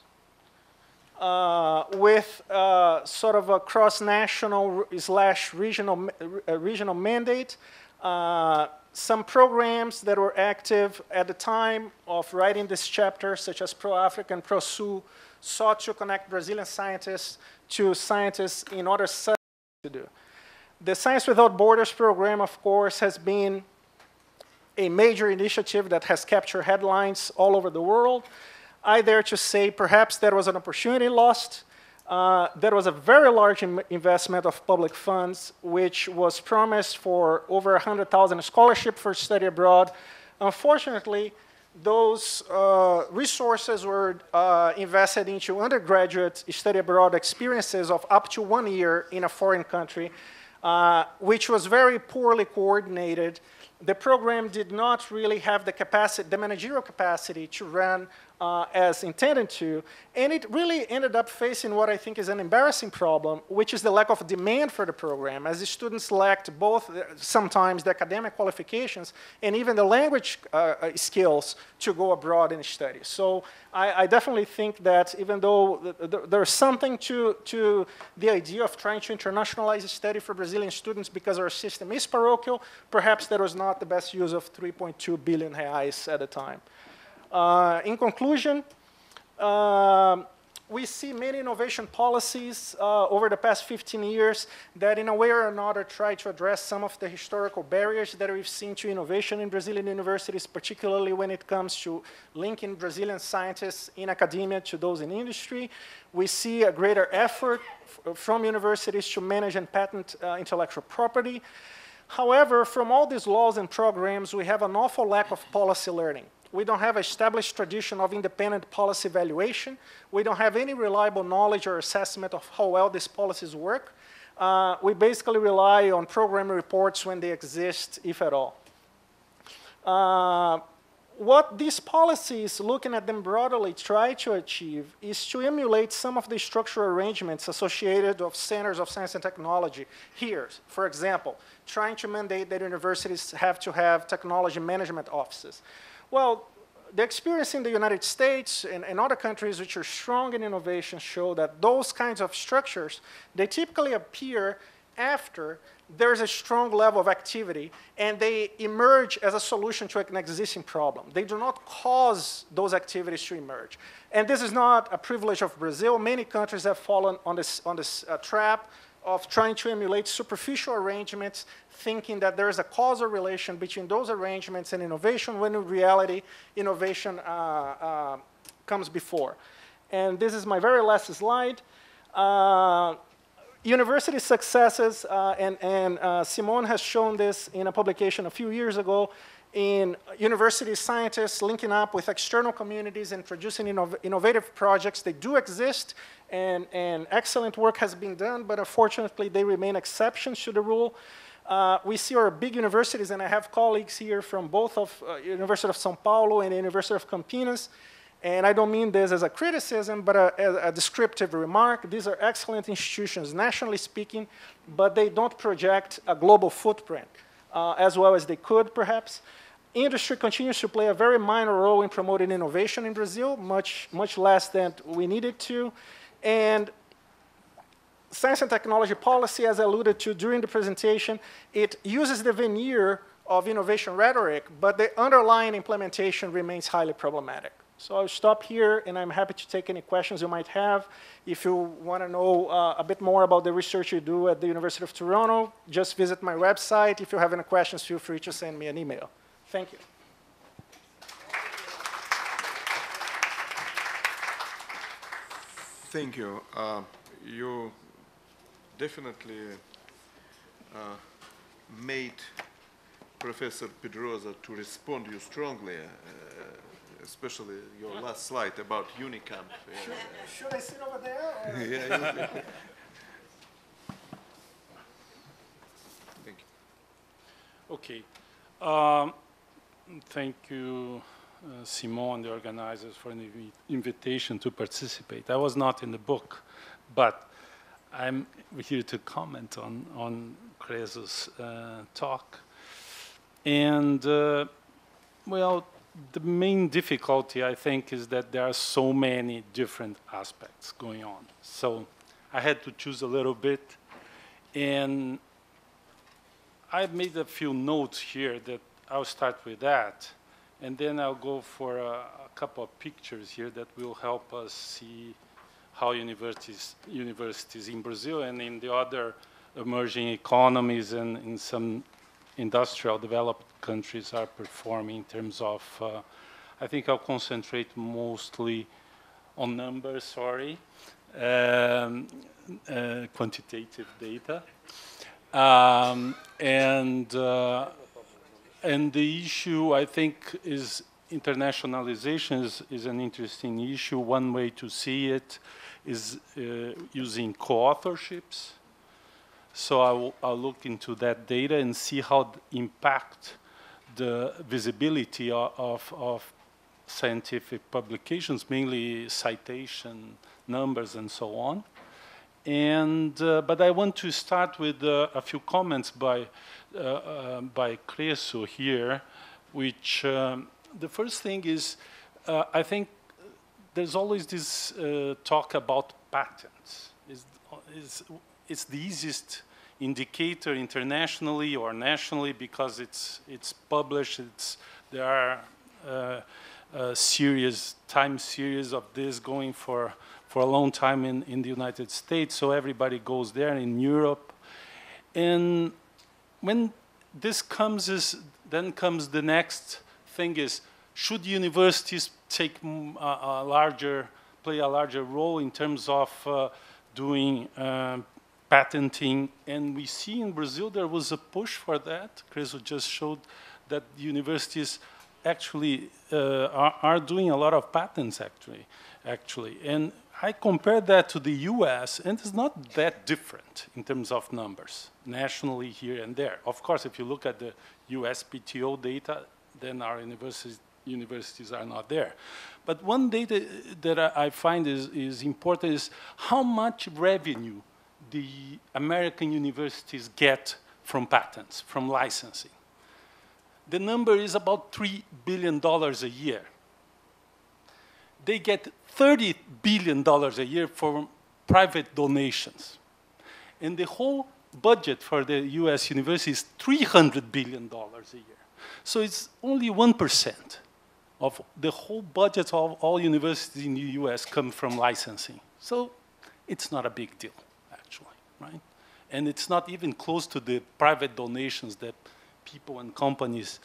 with sort of a cross-national / regional mandate. Some programs that were active at the time of writing this chapter, such as Pro-Africa and Pro-Sul, sought to connect Brazilian scientists to scientists in other subjects to do. The Science Without Borders program, of course, has been a major initiative that has captured headlines all over the world. I dare to say perhaps there was an opportunity lost. There was a very large investment of public funds, which was promised for over 100,000 scholarships for study abroad. Unfortunately, those resources were invested into undergraduate study abroad experiences of up to 1 year in a foreign country, which was very poorly coordinated. The program did not really have the capacity, the managerial capacity to run as intended to, and it really ended up facing what I think is an embarrassing problem, which is the lack of demand for the program, as the students lacked both sometimes the academic qualifications and even the language skills to go abroad and study. So I definitely think that even though there's something to the idea of trying to internationalize study for Brazilian students because our system is parochial, perhaps that was not the best use of 3.2 billion reais at the time. In conclusion, we see many innovation policies over the past 15 years that in a way or another try to address some of the historical barriers that we've seen to innovation in Brazilian universities, particularly when it comes to linking Brazilian scientists in academia to those in industry. We see a greater effort from universities to manage and patent intellectual property. However, from all these laws and programs, we have an awful lack of policy learning. We don't have an established tradition of independent policy evaluation. We don't have any reliable knowledge or assessment of how well these policies work. We basically rely on program reports when they exist, if at all. What these policies, looking at them broadly, try to achieve is to emulate some of the structural arrangements associated with centers of science and technology here. For example, trying to mandate that universities have to have technology management offices. Well, the experience in the United States and other countries which are strong in innovation show that those kinds of structures, they typically appear after there's a strong level of activity and they emerge as a solution to an existing problem. They do not cause those activities to emerge. And this is not a privilege of Brazil. Many countries have fallen on this trap of trying to emulate superficial arrangements, thinking that there is a causal relation between those arrangements and innovation, when in reality, innovation comes before. And this is my very last slide. University successes, and Simone has shown this in a publication a few years ago, in university scientists linking up with external communities and producing innovative projects. They do exist, and excellent work has been done, but unfortunately they remain exceptions to the rule. We see our big universities, and I have colleagues here from both of University of São Paulo and University of Campinas. And I don't mean this as a criticism, but a descriptive remark. These are excellent institutions, nationally speaking, but they don't project a global footprint as well as they could, perhaps. Industry continues to play a very minor role in promoting innovation in Brazil, much less than we needed to. And science and technology policy, as I alluded to during the presentation, it uses the veneer of innovation rhetoric, but the underlying implementation remains highly problematic. So I'll stop here, and I'm happy to take any questions you might have. If you want to know a bit more about the research you do at the University of Toronto, just visit my website. If you have any questions, feel free to send me an email. Thank you. Thank you. You definitely made Professor Pedrosa to respond to you strongly, especially your last slide about Unicamp. Should I sit over there? Or? Yeah, thank you. Okay. Thank you, Simone, the organizers, for the invitation to participate. I was not in the book, but I'm here to comment on Creso's talk. And, well, the main difficulty, I think, is that there are so many different aspects going on. So I had to choose a little bit. And I've made a few notes here that I'll start with that. And then I'll go for a couple of pictures here that will help us see how universities in Brazil and in the other emerging economies and in some industrial developed countries are performing in terms of, I think I'll concentrate mostly on numbers, sorry, quantitative data. And the issue, I think, is internationalization is an interesting issue. One way to see it is using co-authorships. So I'll look into that data and see how it impact the visibility of scientific publications, mainly citation numbers and so on. And but I want to start with a few comments by Creso here, which the first thing is I think there's always this talk about patents. It's the easiest indicator internationally or nationally because it's published. There are a time series of this going for a long time in the United States, so everybody goes there. In Europe, and when this comes, then comes the next thing: is should universities take play a larger role in terms of doing patenting, and we see in Brazil there was a push for that. Creso just showed that universities actually are doing a lot of patents actually. And I compare that to the US, and it's not that different in terms of numbers, nationally here and there. Of course, if you look at the USPTO data, then our universities are not there. But one data that I find is important is how much revenue the American universities get from patents, from licensing. The number is about $3 billion a year. They get $30 billion a year from private donations. And the whole budget for the US university is $300 billion a year. So it's only 1% of the whole budget of all universities in the US come from licensing. So it's not a big deal, actually, right? And it's not even close to the private donations that people and companies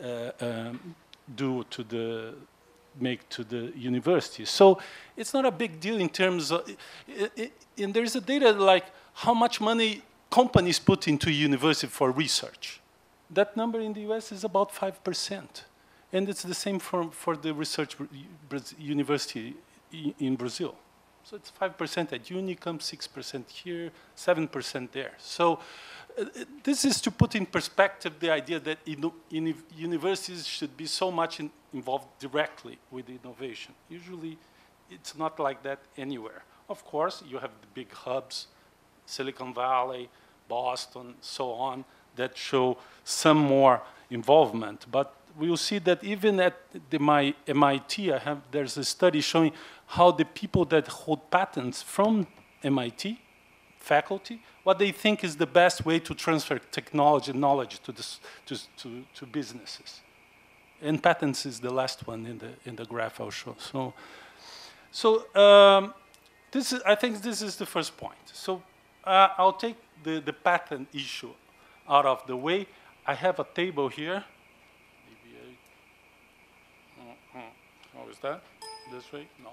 make to the universities. So it's not a big deal in terms of, and there's a data like how much money companies put into university for research. That number in the US is about 5%. And it's the same for the research university in Brazil. So it's 5% at Unicamp, 6% here, 7% there. So this is to put in perspective the idea that universities should be so much involved directly with innovation. Usually, it's not like that anywhere. Of course, you have the big hubs, Silicon Valley, Boston, so on, that show some more involvement. But we will see that even at my MIT, there's a study showing how the people that hold patents from MIT, faculty, what they think is the best way to transfer technology and knowledge to businesses. And patents is the last one in the graph I'll show. I think this is the first point. So I'll take the patent issue out of the way. I have a table here. How is that? This way? No.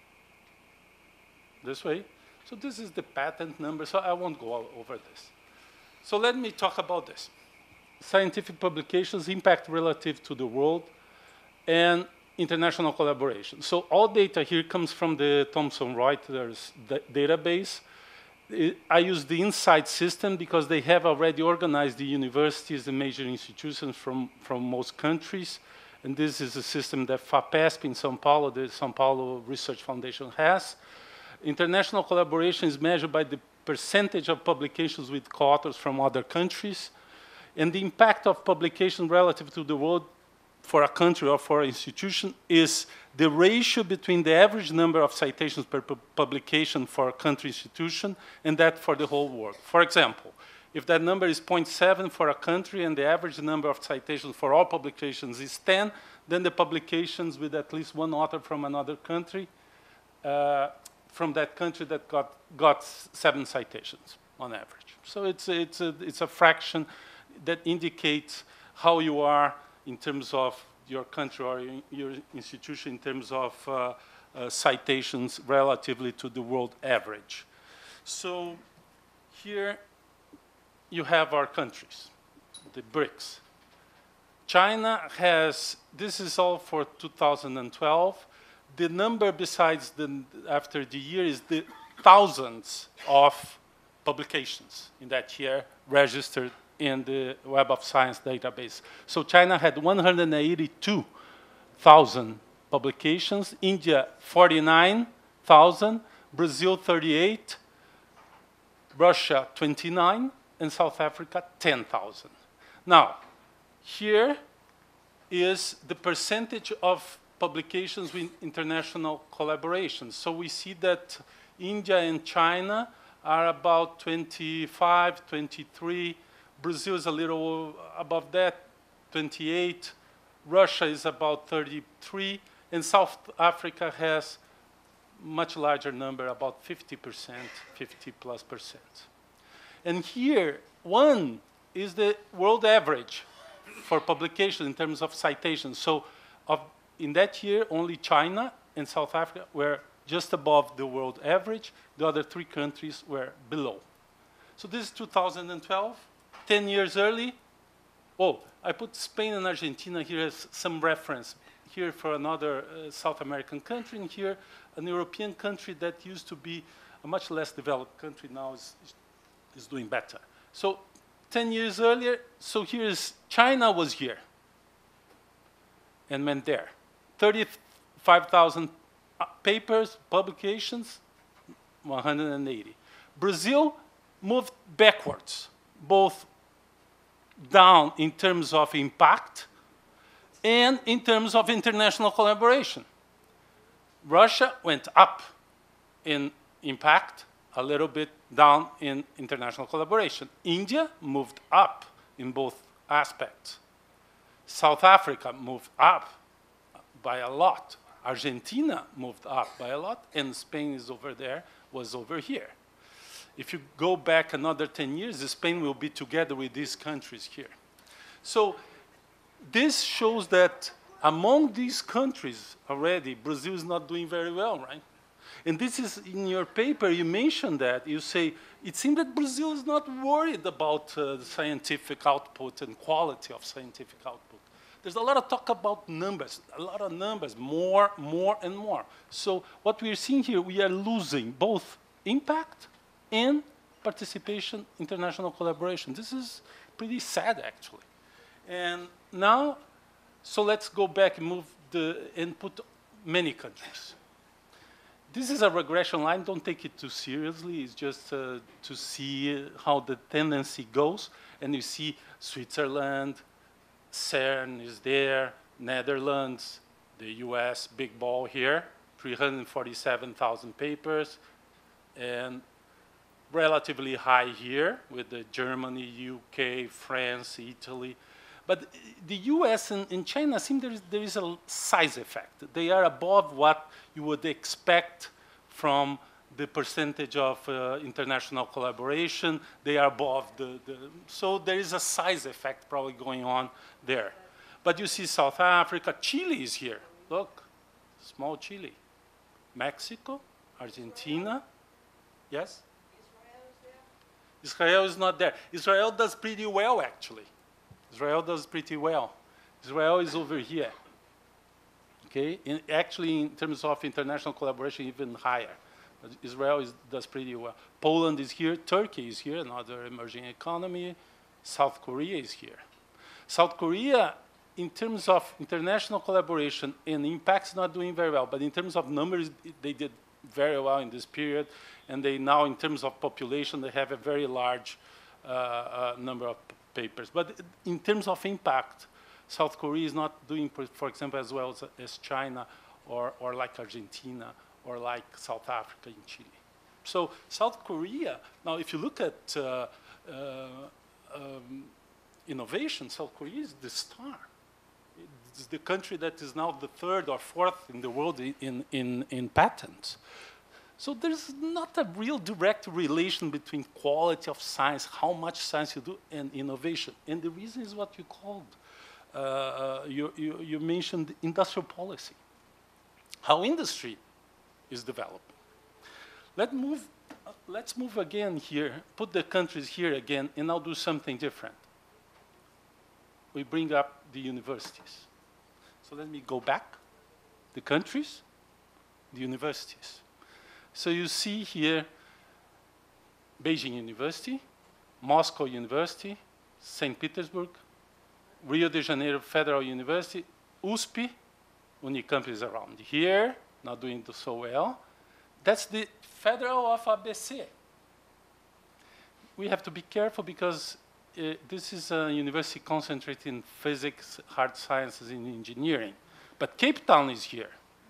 This way? So this is the patent number, so I won't go over this. So let me talk about this. Scientific publications, impact relative to the world, and international collaboration. So all data here comes from the Thomson Reuters database. I use the InSight system because they have already organized the universities and major institutions from most countries. And this is a system that FAPESP in São Paulo, the São Paulo Research Foundation has. International collaboration is measured by the percentage of publications with co-authors from other countries. And the impact of publication relative to the world for a country or for an institution is the ratio between the average number of citations per publication for a country institution and that for the whole world. For example, if that number is 0.7 for a country and the average number of citations for all publications is 10, then the publications with at least one author from another country, from that country that got 7 citations on average. So it's a fraction that indicates how you are in terms of your country or your institution in terms of citations relatively to the world average. So here you have our countries, the BRICS. China has, this is all for 2012. The number besides after the year is the thousands of publications in that year registered in the Web of Science database. So China had 182,000 publications, India 49,000, Brazil 38, Russia 29, and South Africa 10,000. Now, here is the percentage of publications with international collaboration. So we see that India and China are about 25, 23, Brazil is a little above that, 28. Russia is about 33. And South Africa has much larger number, about 50%, 50+%. And here, 1 is the world average for publication in terms of citations. So in that year, only China and South Africa were just above the world average. The other 3 countries were below. So this is 2012, 10 years early. Oh, I put Spain and Argentina here as some reference. Here for another South American country, and here an European country that used to be a much less developed country now is doing better. So 10 years earlier, so here is China was here and went there. 35,000 papers, publications, 180. Brazil moved backwards, both down in terms of impact and in terms of international collaboration. Russia went up in impact, a little bit down in international collaboration. India moved up in both aspects. South Africa moved up by a lot. Argentina moved up by a lot, and Spain is over there, was over here. If you go back another 10 years, Spain will be together with these countries here. So this shows that among these countries already, Brazil is not doing very well, right? And this is in your paper, you mentioned that. You say, it seems that Brazil is not worried about the scientific output and quality of scientific output. There's a lot of talk about numbers, a lot of numbers, more, and more. So what we're seeing here, we are losing both impact and participation, international collaboration. This is pretty sad, actually. And now, so let's go back and move and put many countries. This is a regression line. Don't take it too seriously. It's just to see how the tendency goes. And you see Switzerland, CERN is there, Netherlands, the US, big ball here, 347,000 papers, and relatively high here with the Germany, UK, France, Italy. But the US and China seem there is a size effect. They are above what you would expect from the percentage of international collaboration. They are above so there is a size effect probably going on there. But you see South Africa, Chile is here. Look, small Chile. Mexico, Argentina, yes? Israel is not there. Israel does pretty well, actually. Israel does pretty well. Israel is over here. Okay? Actually, in terms of international collaboration, even higher. But Israel does pretty well. Poland is here. Turkey is here, another emerging economy. South Korea is here. South Korea, in terms of international collaboration and impact, is not doing very well. But in terms of numbers, they did very well in this period. And they now, in terms of population, they have a very large number of papers. But in terms of impact, South Korea is not doing, for example, as well as China or like Argentina or like South Africa and Chile. So South Korea, now if you look at innovation, South Korea is the star. It's the country that is now the third or fourth in the world in patents. So there's not a real direct relation between quality of science, how much science you do, and innovation. And the reason is what you called, you mentioned industrial policy, how industry is developing. Let's move again here, put the countries here again, and I'll do something different. We bring up the universities. So let me go back, the countries, the universities. So you see here, Beijing University, Moscow University, St. Petersburg, Rio de Janeiro Federal University, USP, Unicamp is around here, not doing so well. That's the Federal of ABC. We have to be careful because this is a university concentrated in physics, hard sciences, and engineering. But Cape Town is here.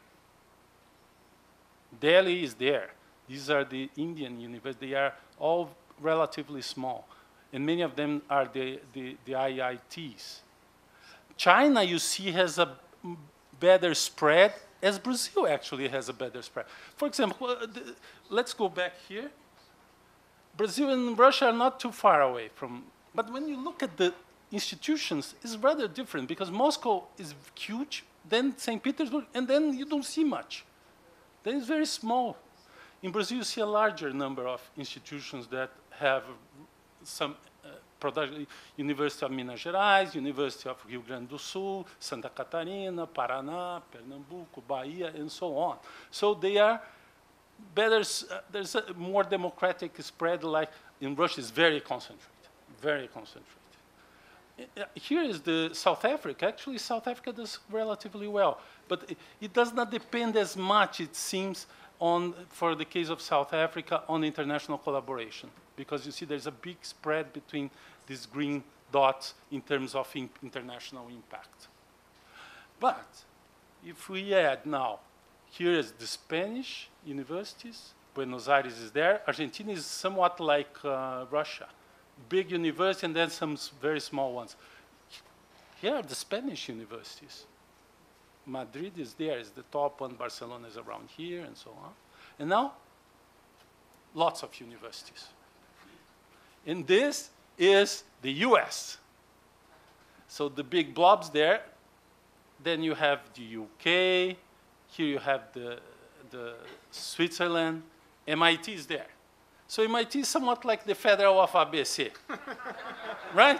Delhi is there. These are the Indian universities. They are all relatively small. And many of them are the IITs. China, you see, has a better spread, as Brazil actually has a better spread. For example, let's go back here. Brazil and Russia are not too far away from, but when you look at the institutions, it's rather different because Moscow is huge, then St. Petersburg, and then you don't see much. Then it's very small. In Brazil, you see a larger number of institutions that have some production. University of Minas Gerais, University of Rio Grande do Sul, Santa Catarina, Paraná, Pernambuco, Bahia, and so on. So they are better, there's a more democratic spread, like in Russia is very concentrated, very concentrated. Here is the South Africa. Actually, South Africa does relatively well, but it does not depend as much, it seems, on, for the case of South Africa, on international collaboration, because you see there's a big spread between these green dots in terms of international impact. But if we add now, here is the Spanish universities, Buenos Aires is there, Argentina is somewhat like Russia, big university and then some very small ones. Here are the Spanish universities. Madrid is there, is the top one, Barcelona is around here, and so on. And now, lots of universities. And this is the US. So the big blobs there, then you have the UK, here you have the Switzerland, MIT is there. So MIT is somewhat like the federal of ABC, right?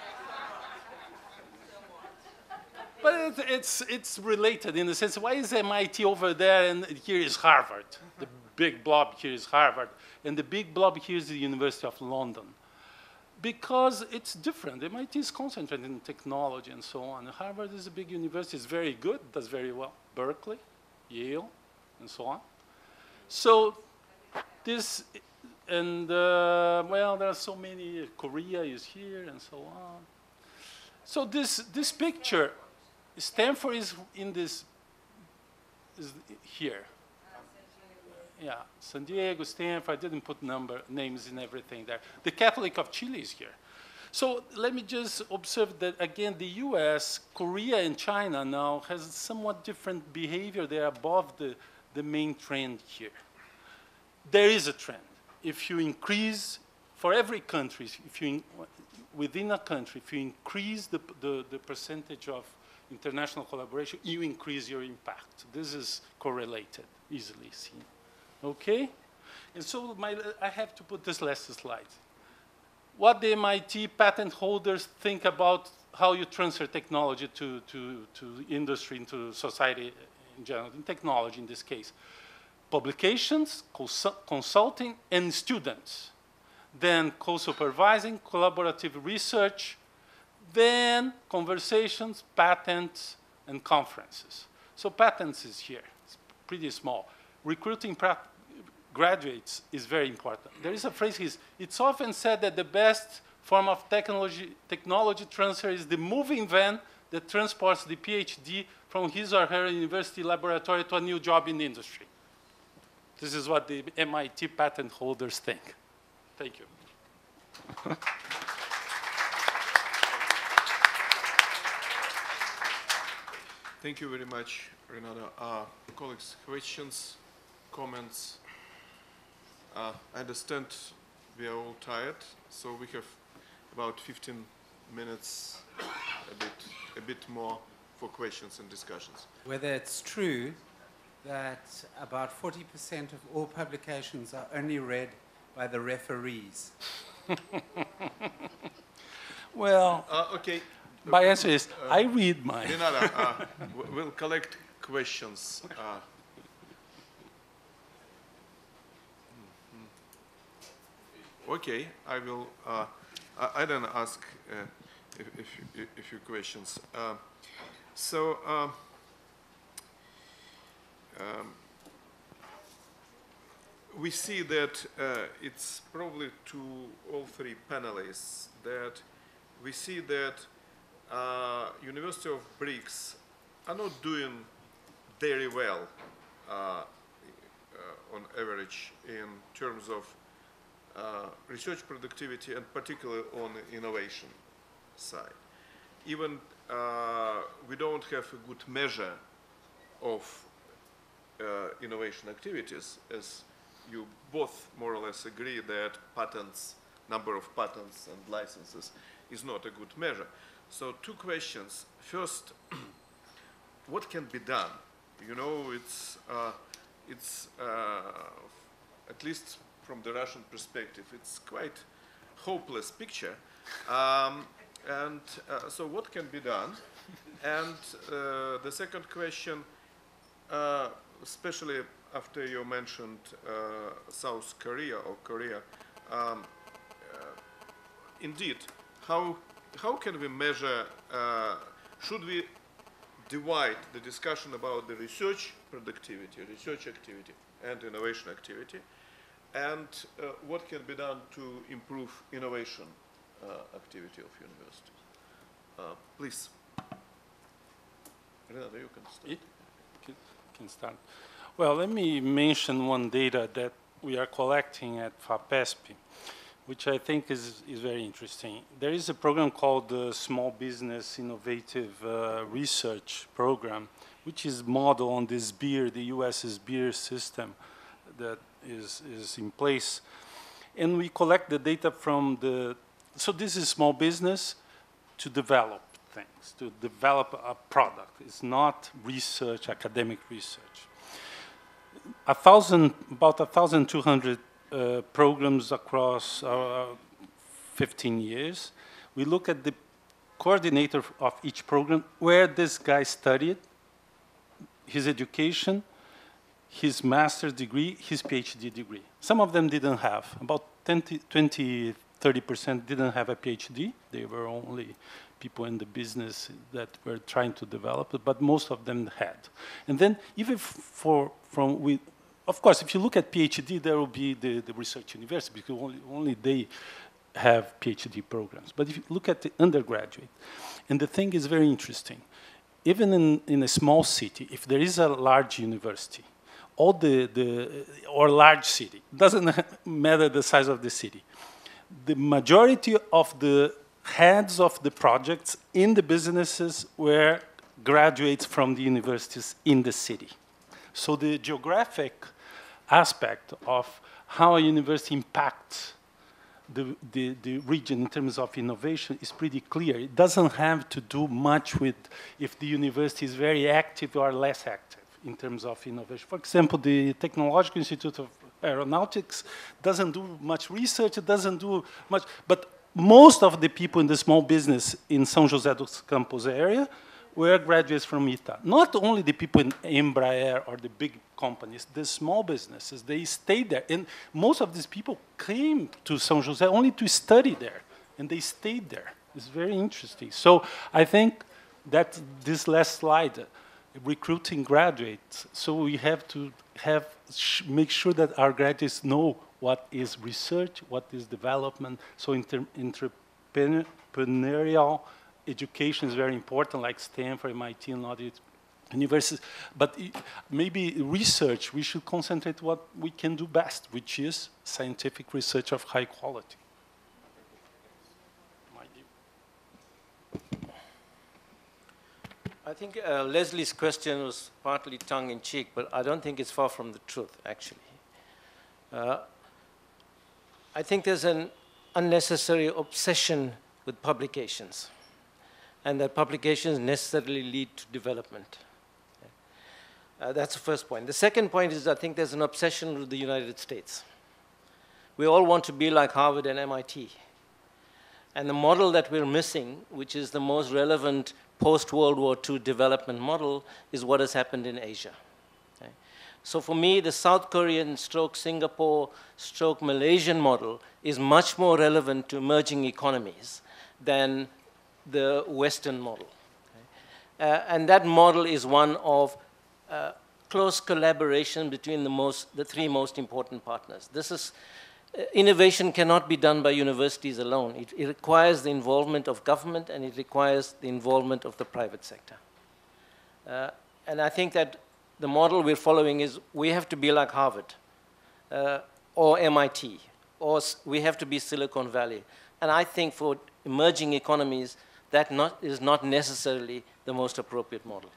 But it's related in the sense, why is MIT over there and here is Harvard? The big blob here is Harvard, and the big blob here is the University of London. Because it's different. MIT is concentrated in technology and so on. Harvard is a big university, it's very good, does very well. Berkeley, Yale, and so on. So this, and well, there are so many, Korea is here and so on. So this picture, Stanford is in this, is here. Yeah, San Diego, Stanford, I didn't put names in everything there. The Catholic of Chile is here. So let me just observe that, again, the US, Korea, and China now has somewhat different behavior. They're above the main trend here. There is a trend. If you increase, for every country, if you, within a country, if you increase the percentage of international collaboration, you increase your impact. This is correlated, easily seen. Okay? And so I have to put this last slide. What the MIT patent holders think about how you transfer technology to industry, into society in general, in technology in this case. Publications, consulting, and students. Then co-supervising, collaborative research, then conversations, patents, and conferences. So patents is here, it's pretty small. Recruiting graduates is very important. There is a phrase, it's often said that the best form of technology transfer is the moving van that transports the PhD from his or her university laboratory to a new job in the industry. This is what the MIT patent holders think. Thank you. Thank you very much, Renato. Colleagues, questions, comments? I understand we are all tired, so we have about 15 minutes, a bit more for questions and discussions. Whether it's true that about 40% of all publications are only read by the referees. Well, okay. my answer is, I read mine. Renato, we'll collect questions. Okay, I will. I then ask a few questions. We see that it's probably to all three panelists that we see that University of BRICS are not doing very well on average in terms of research productivity and particularly on the innovation side. Even we don't have a good measure of innovation activities, as you both more or less agree that patents, number of patents and licenses is not a good measure. So two questions. First, what can be done? You know, at least from the Russian perspective, it's quite hopeless picture. So what can be done? And the second question, especially after you mentioned South Korea or Korea, indeed, how can we measure, should we divide the discussion about the research productivity, research activity, and innovation activity, and what can be done to improve innovation activity of universities? Please. Renato, you can start. Can start. Well, let me mention one data that we are collecting at FAPESP, which I think is very interesting. There is a program called the Small Business Innovative Research Program, which is modeled on this SBIR, the US SBIR system that is in place. And we collect the data from so this is small business to develop things, to develop a product. It's not research, academic research. About 1,200 programs across 15 years. We look at the coordinator of each program, where this guy studied, his education, his master's degree, his PhD degree. Some of them didn't have. About 30% didn't have a PhD. They were only people in the business that were trying to develop it, but most of them had. And then even of course, if you look at PhD, there will be the research university, because only they have PhD programs. But if you look at the undergraduate, and the thing is very interesting, even in a small city, if there is a large university, or large city, doesn't matter the size of the city, the majority of the heads of the projects in the businesses were graduates from the universities in the city. So the geographic aspect of how a university impacts the region in terms of innovation is pretty clear. It doesn't have to do much with if the university is very active or less active in terms of innovation. For example, the Technological Institute of Aeronautics doesn't do much research, it doesn't do much, but most of the people in the small business in São José dos Campos area were graduates from ITA. Not only the people in Embraer or the big companies, the small businesses, they stayed there. And most of these people came to São José only to study there, and they stayed there. It's very interesting. So I think that this last slide, recruiting graduates, so we have to make sure that our graduates know what is research, what is development. So entrepreneurial education is very important, like Stanford, MIT, and other universities. But maybe research, we should concentrate what we can do best, which is scientific research of high quality. I think Leslie's question was partly tongue-in-cheek, but I don't think it's far from the truth, actually. I think there's an unnecessary obsession with publications, and that publications necessarily lead to development. That's the first point. The second point is I think there's an obsession with the United States. We all want to be like Harvard and MIT. And the model that we're missing, which is the most relevant post-World War II development model, is what has happened in Asia. Okay? So for me, the South Korean stroke Singapore stroke Malaysian model is much more relevant to emerging economies than the Western model. Okay? And that model is one of close collaboration between the three most important partners. This is innovation cannot be done by universities alone. It requires the involvement of government, and it requires the involvement of the private sector. And I think that the model we're following is we have to be like Harvard or MIT, or we have to be Silicon Valley. And I think for emerging economies, that is not necessarily the most appropriate model.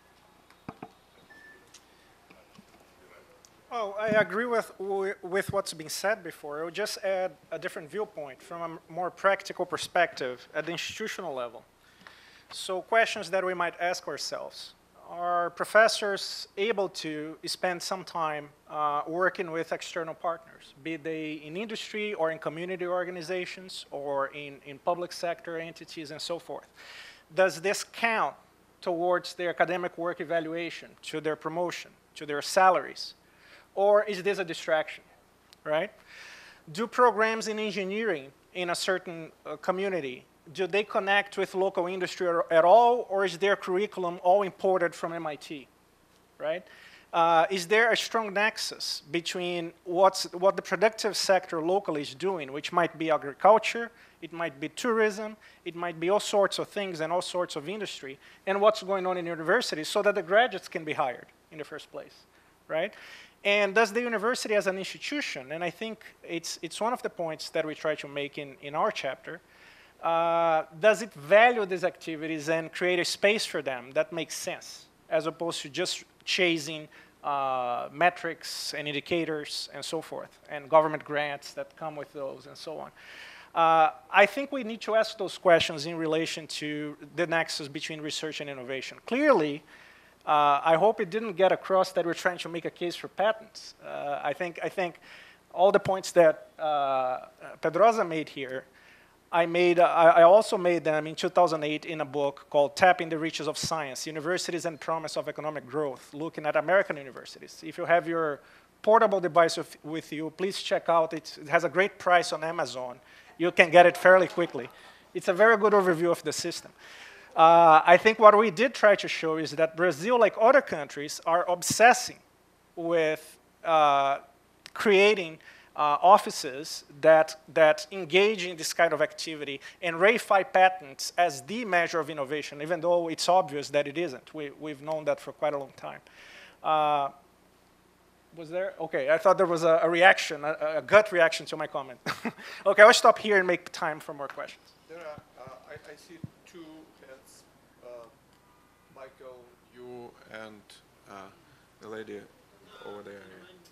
Oh, I agree with what's been said before. I would just add a different viewpoint from a more practical perspective at the institutional level. So questions that we might ask ourselves. are professors able to spend some time working with external partners, be they in industry or in community organizations or in public sector entities and so forth? Does this count towards their academic work evaluation, to their promotion, to their salaries? Or is this a distraction, right? Do programs in engineering in a certain community, do they connect with local industry at all, or is their curriculum all imported from MIT, right? Is there a strong nexus between what the productive sector locally is doing, which might be agriculture, it might be tourism, it might be all sorts of things and all sorts of industry, and what's going on in universities so that the graduates can be hired in the first place, right? And does the university as an institution, and I think it's one of the points that we try to make in our chapter, does it value these activities and create a space for them that makes sense, as opposed to just chasing metrics and indicators and so forth, and government grants that come with those and so on. I think we need to ask those questions in relation to the nexus between research and innovation. Clearly, I hope it didn't get across that we're trying to make a case for patents. I think all the points that Pedrosa made here, I also made them in 2008 in a book called Tapping the Reaches of Science, Universities and Promise of Economic Growth, looking at American universities. If you have your portable device with you, please check out. It has a great price on Amazon. You can get it fairly quickly. It's a very good overview of the system. I think what we did try to show is that Brazil, like other countries, are obsessing with creating offices that engage in this kind of activity and ratify patents as the measure of innovation, even though it's obvious that it isn't. We've known that for quite a long time. Was there? Okay, I thought there was a reaction, a gut reaction to my comment. Okay, I'll stop here and make time for more questions. There are, I see two hands, Michael, you, and the lady over there.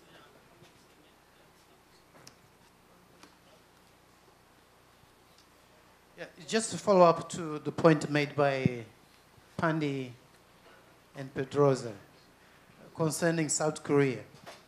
Yeah, just to follow up to the point made by Pandi and Pedrosa concerning South Korea.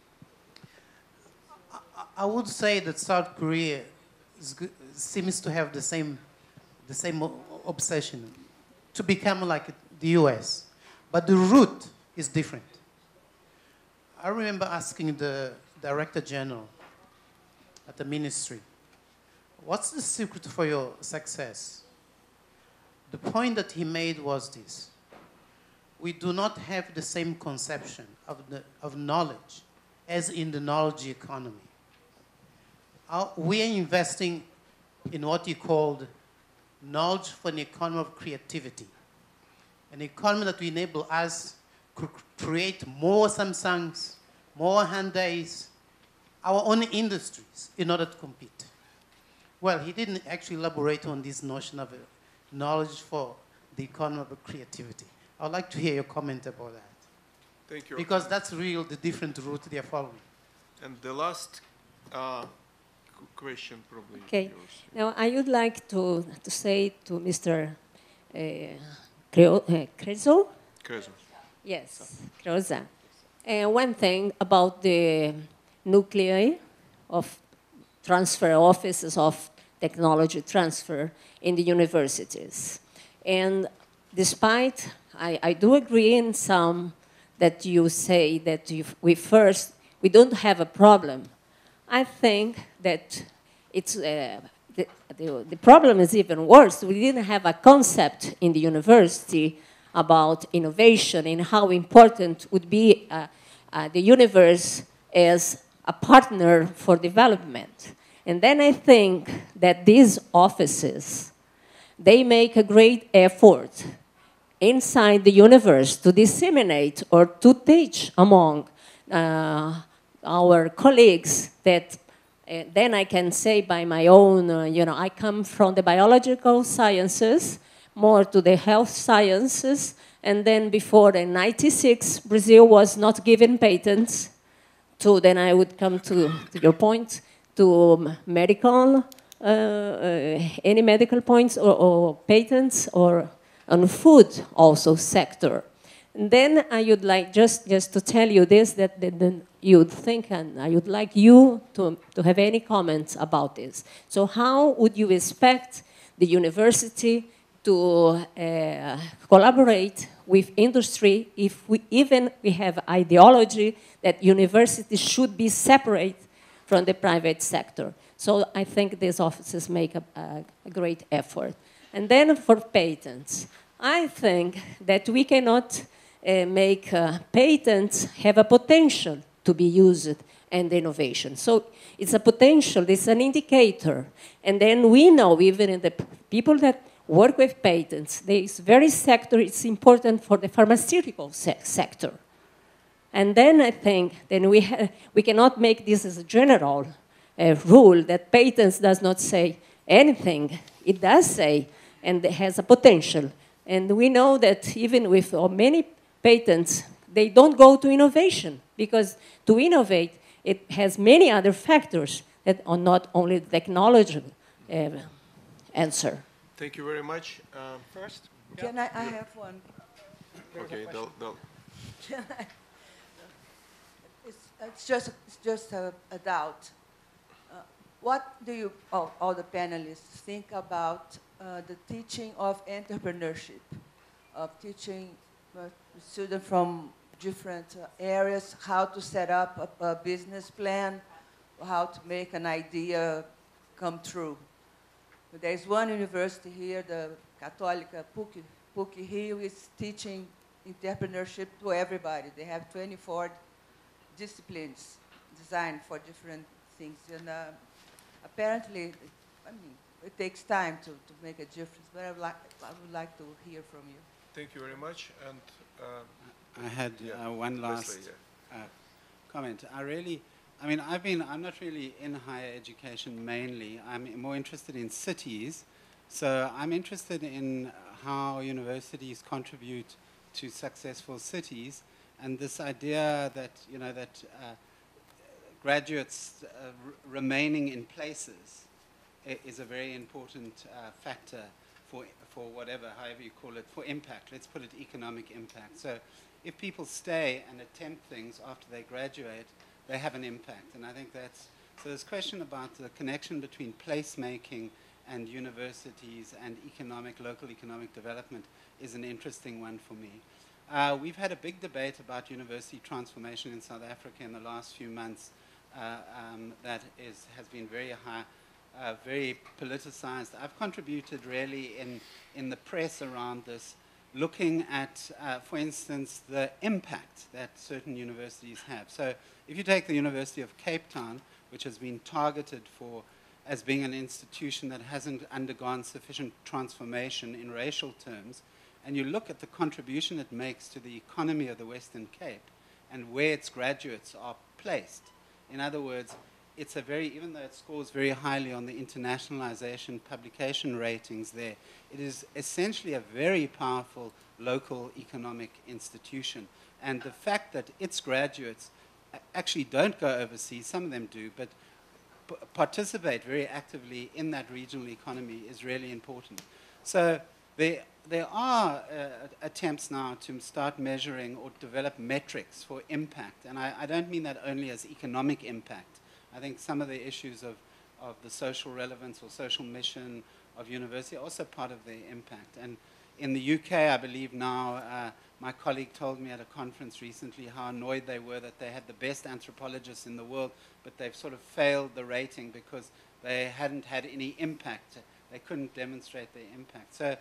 I would say that South Korea seems to have the same obsession to become like the US, but the route is different. I remember asking the Director General at the ministry, what's the secret for your success? The point that he made was this: we do not have the same conception of knowledge as in the knowledge economy. We are investing in what he called knowledge for an economy of creativity, an economy that will enable us to create more Samsungs, more Hyundais, our own industries in order to compete. Well, he didn't actually elaborate on this notion of knowledge for the economy of creativity. I would like to hear your comment about that. Thank you. Because that's really the different route they are following. And the last question, probably Okay. yours. Now, I would like to say to Mr. Creso, Krezo. yes, Croza, one thing about the nuclei of transfer offices of technology transfer in the universities. And despite, I do agree in some that you say that we don't have a problem. I think that it's, the problem is even worse. We didn't have a concept in the university about innovation and how important would be the universe as a partner for development. And then I think that these offices, they make a great effort inside the universe to disseminate or to teach among our colleagues that then I can say by my own, I come from the biological sciences, more to the health sciences, and then before in 96, Brazil was not given patents to, then I would come to your point, to medical, any medical points or patents or on food also sector. And then I would like just to tell you this, that you'd think, and I would like you to have any comments about this. So how would you expect the university to collaborate with industry if we have ideology that universities should be separate from the private sector? So I think these offices make a great effort. And then for patents, I think that we cannot make patents have a potential to be used and innovation. So it's a potential, it's an indicator. And then we know, even in the people that work with patents, this very sector is important for the pharmaceutical sector. And then I think then we cannot make this as a general rule that patents does not say anything. It does say, and it has a potential. And we know that even with many patents, they don't go to innovation, because to innovate, it has many other factors that are not only the technology answer. Thank you very much. First? Can I have one? Okay, Can I? It's just a doubt. What do you, all the panelists, think about the teaching of entrepreneurship, of teaching students from different areas how to set up a business plan, how to make an idea come true? There's one university here, the Católica PUC-Rio, is teaching entrepreneurship to everybody. They have 24 disciplines designed for different things. And apparently, I mean, it takes time to make a difference, but I would like to hear from you. Thank you very much. And I had one last comment. I'm not really in higher education mainly. I'm more interested in cities. So I'm interested in how universities contribute to successful cities, and this idea that, graduates remaining in places is a very important factor for whatever, however you call it, for impact. Let's put it economic impact. So if people stay and attempt things after they graduate, they have an impact. And I think so this question about the connection between placemaking and universities and local economic development is an interesting one for me. We've had a big debate about university transformation in South Africa in the last few months that has been very high, very politicized. I've contributed really in the press around this, looking at, for instance, the impact that certain universities have. So if you take the University of Cape Town, which has been targeted as being an institution that hasn't undergone sufficient transformation in racial terms, and you look at the contribution it makes to the economy of the Western Cape and where its graduates are placed. In other words, it's even though it scores very highly on the internationalization publication ratings there, it is essentially a very powerful local economic institution. And the fact that its graduates actually don't go overseas, some of them do, but participate very actively in that regional economy is really important. So there are attempts now to start measuring or develop metrics for impact. And I don't mean that only as economic impact. I think some of the issues of the social relevance or social mission of university are also part of the impact. And in the UK, I believe now, my colleague told me at a conference recently how annoyed they were that they had the best anthropologists in the world, but they've sort of failed the rating because they hadn't had any impact. They couldn't demonstrate their impact. So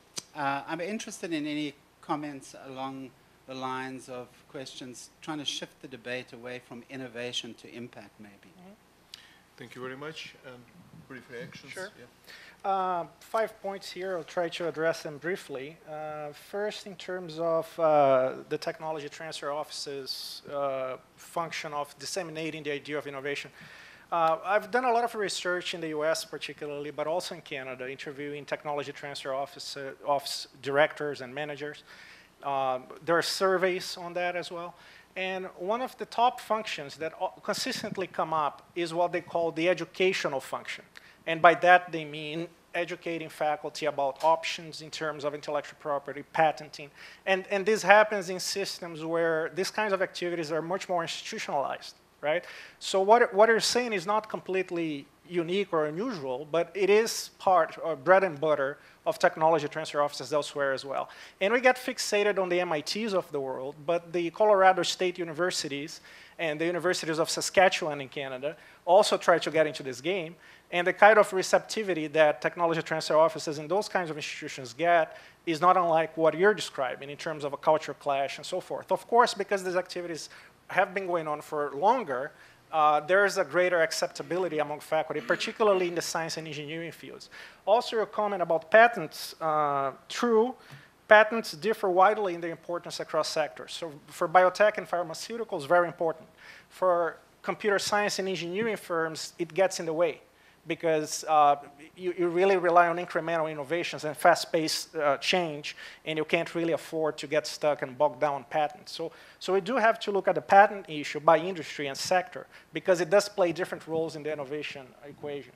I'm interested in any comments along the lines of questions, trying to shift the debate away from innovation to impact, maybe. thank you very much. Brief reactions. Sure. Yeah. 5 points here. I'll try to address them briefly. First, in terms of the technology transfer office's function of disseminating the idea of innovation. I've done a lot of research in the US particularly, but also in Canada, interviewing technology transfer office directors and managers. There are surveys on that as well. And one of the top functions that consistently come up is what they call the educational function. And by that they mean educating faculty about options in terms of intellectual property, patenting. And this happens in systems where these kinds of activities are much more institutionalized, right? So what you're saying is not completely unique or unusual, but it is part of bread and butter of technology transfer offices elsewhere as well. And we get fixated on the MITs of the world, but the Colorado State universities and the universities of Saskatchewan in Canada also try to get into this game. And the kind of receptivity that technology transfer offices in those kinds of institutions get is not unlike what you're describing in terms of a culture clash and so forth. Of course, because these activities have been going on for longer, there is a greater acceptability among faculty, particularly in the science and engineering fields. Also, your comment about patents, true, patents differ widely in their importance across sectors. So for biotech and pharmaceuticals, very important. For computer science and engineering firms, it gets in the way because you really rely on incremental innovations and fast-paced change, and you can't really afford to get stuck and bogged down on patents. So we do have to look at the patent issue by industry and sector, because it does play different roles in the innovation equation.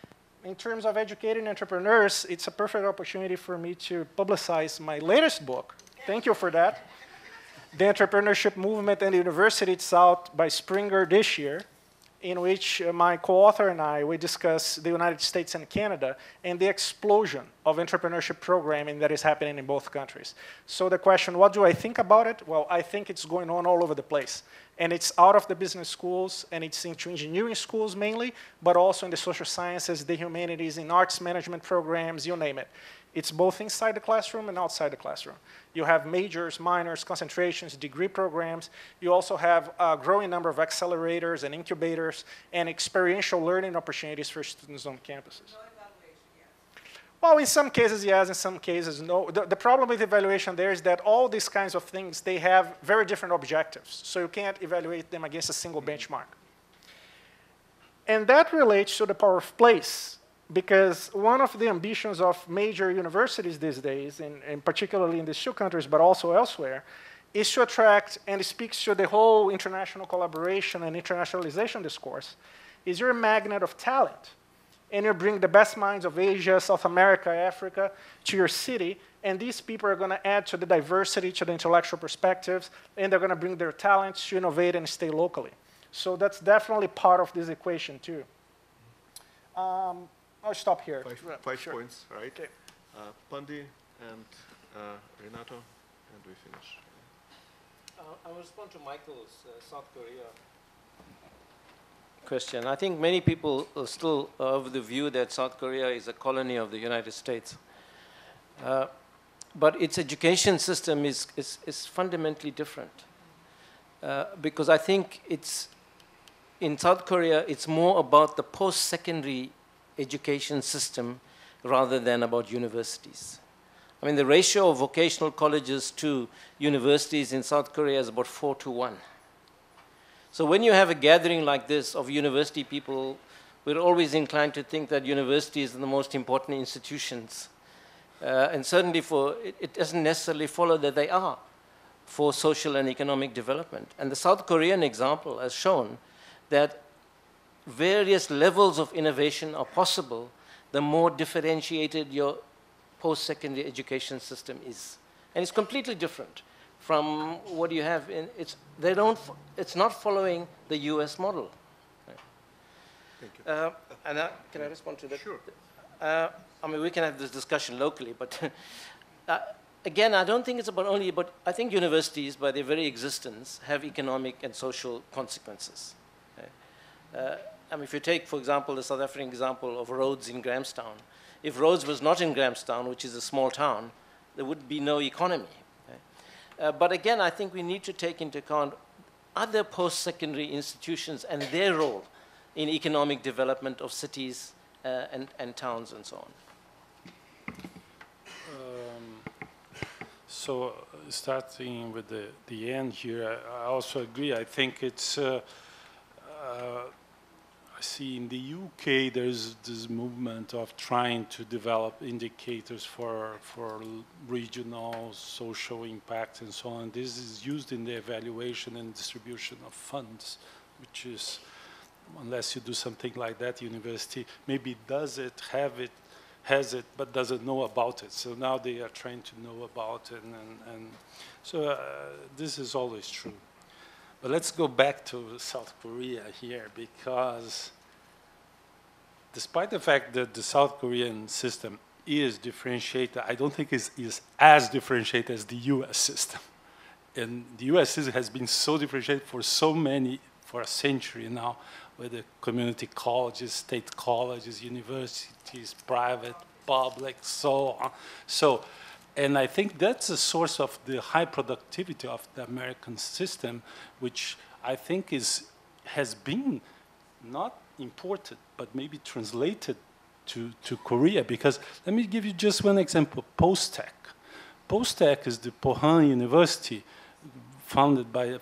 In terms of educating entrepreneurs, it's a perfect opportunity for me to publicize my latest book. Thank you for that. The Entrepreneurship Movement and the University. It's out by Springer this year, in which my co-author and I, we discuss the United States and Canada and the explosion of entrepreneurship programming that is happening in both countries. So the question, what do I think about it? Well, I think it's going on all over the place. And it's out of the business schools, and it's into engineering schools mainly, but also in the social sciences, the humanities, in arts management programs, you name it. It's both inside the classroom and outside the classroom. You have majors, minors, concentrations, degree programs. You also have a growing number of accelerators and incubators and experiential learning opportunities for students on campuses. No evaluation yet. Well, in some cases, yes. In some cases, no. The problem with evaluation there is that all these kinds of things, they have very different objectives. So you can't evaluate them against a single benchmark. And that relates to the power of place, because one of the ambitions of major universities these days, and particularly in these two countries, but also elsewhere, is to attract, and it speaks to the whole international collaboration and internationalization discourse, is you're a magnet of talent. And you bring the best minds of Asia, South America, Africa to your city, and these people are going to add to the diversity, to the intellectual perspectives, and they're going to bring their talents to innovate and stay locally. So that's definitely part of this equation, too. I'll stop here. Five Sure. points, right? Okay. Pandi and Renato, and we finish. I will respond to Michael's South Korea question. I think many people are still of the view that South Korea is a colony of the United States. But its education system is fundamentally different. Because I think in South Korea, it's more about the post-secondary education system rather than about universities. I mean, the ratio of vocational colleges to universities in South Korea is about 4:1. So when you have a gathering like this of university people, we're always inclined to think that universities are the most important institutions. And certainly it doesn't necessarily follow that they are for social and economic development. And the South Korean example has shown that various levels of innovation are possible the more differentiated your post-secondary education system is. And it's completely different from what you have in, it's not following the US model. Thank you. Can I respond to that? Sure. I mean, we can have this discussion locally, but again, I don't think it's only about, I think universities, by their very existence, have economic and social consequences. I mean, if you take, for example, the South African example of Rhodes in Grahamstown, if Rhodes was not in Grahamstown, which is a small town, there would be no economy. But again, I think we need to take into account other post-secondary institutions and their role in economic development of cities and towns and so on. So starting with the end here, I also agree. I think it's, I see in the UK there's this movement of trying to develop indicators for regional social impact and so on. This is used in the evaluation and distribution of funds, which is, unless you do something like that, university maybe does it, have it, has it but doesn't know about it. So now they are trying to know about it, and so this is always true. But let's go back to South Korea here, because despite the fact that the South Korean system is differentiated, I don't think it is as differentiated as the US system. And the US system has been so differentiated for for a century now, with the community colleges, state colleges, universities, private, public, so on. So, and I think that's a source of the high productivity of the American system, which I think has been not imported, but maybe translated to Korea. Because let me give you just one example, Post-Tech. Post-Tech is the Pohang University, funded by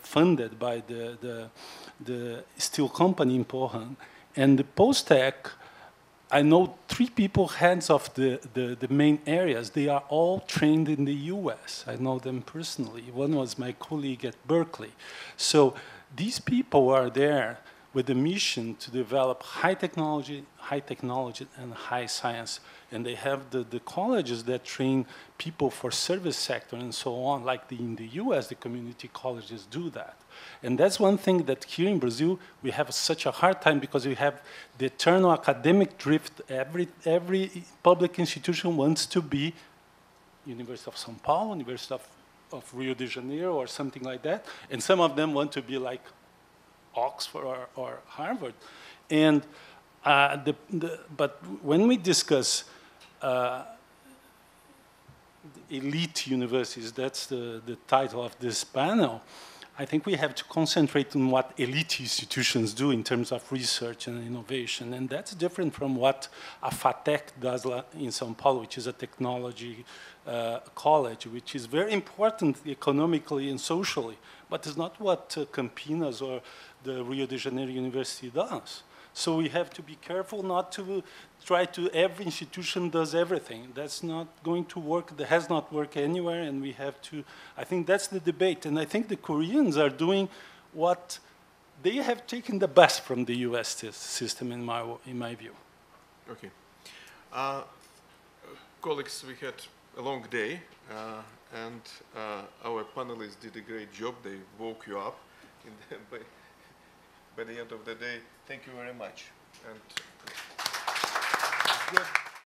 the steel company in Pohang. And the Post-Tech, I know 3 people heads of the main areas. They are all trained in the US. I know them personally. One was my colleague at Berkeley. So these people are there with the mission to develop high technology and high science. And they have the colleges that train people for service sector and so on, like in the US, the community colleges do that. And that's one thing that here in Brazil, we have such a hard time, because we have the eternal academic drift. Every public institution wants to be University of São Paulo, University of Rio de Janeiro, or something like that. And some of them want to be like Oxford or Harvard. And but when we discuss elite universities, that's the title of this panel, I think we have to concentrate on what elite institutions do in terms of research and innovation. And that's different from what a FATEC does in São Paulo, which is a technology college, which is very important economically and socially, but it's not what Campinas or the Rio de Janeiro University does. So we have to be careful not to try to, every institution does everything. That's not going to work, that has not worked anywhere, and we have to, I think that's the debate. And I think the Koreans are doing what, they have taken the best from the US system in my view. Okay. Colleagues, we had a long day, and our panelists did a great job. They woke you up by the end of the day. Thank you very much. And good.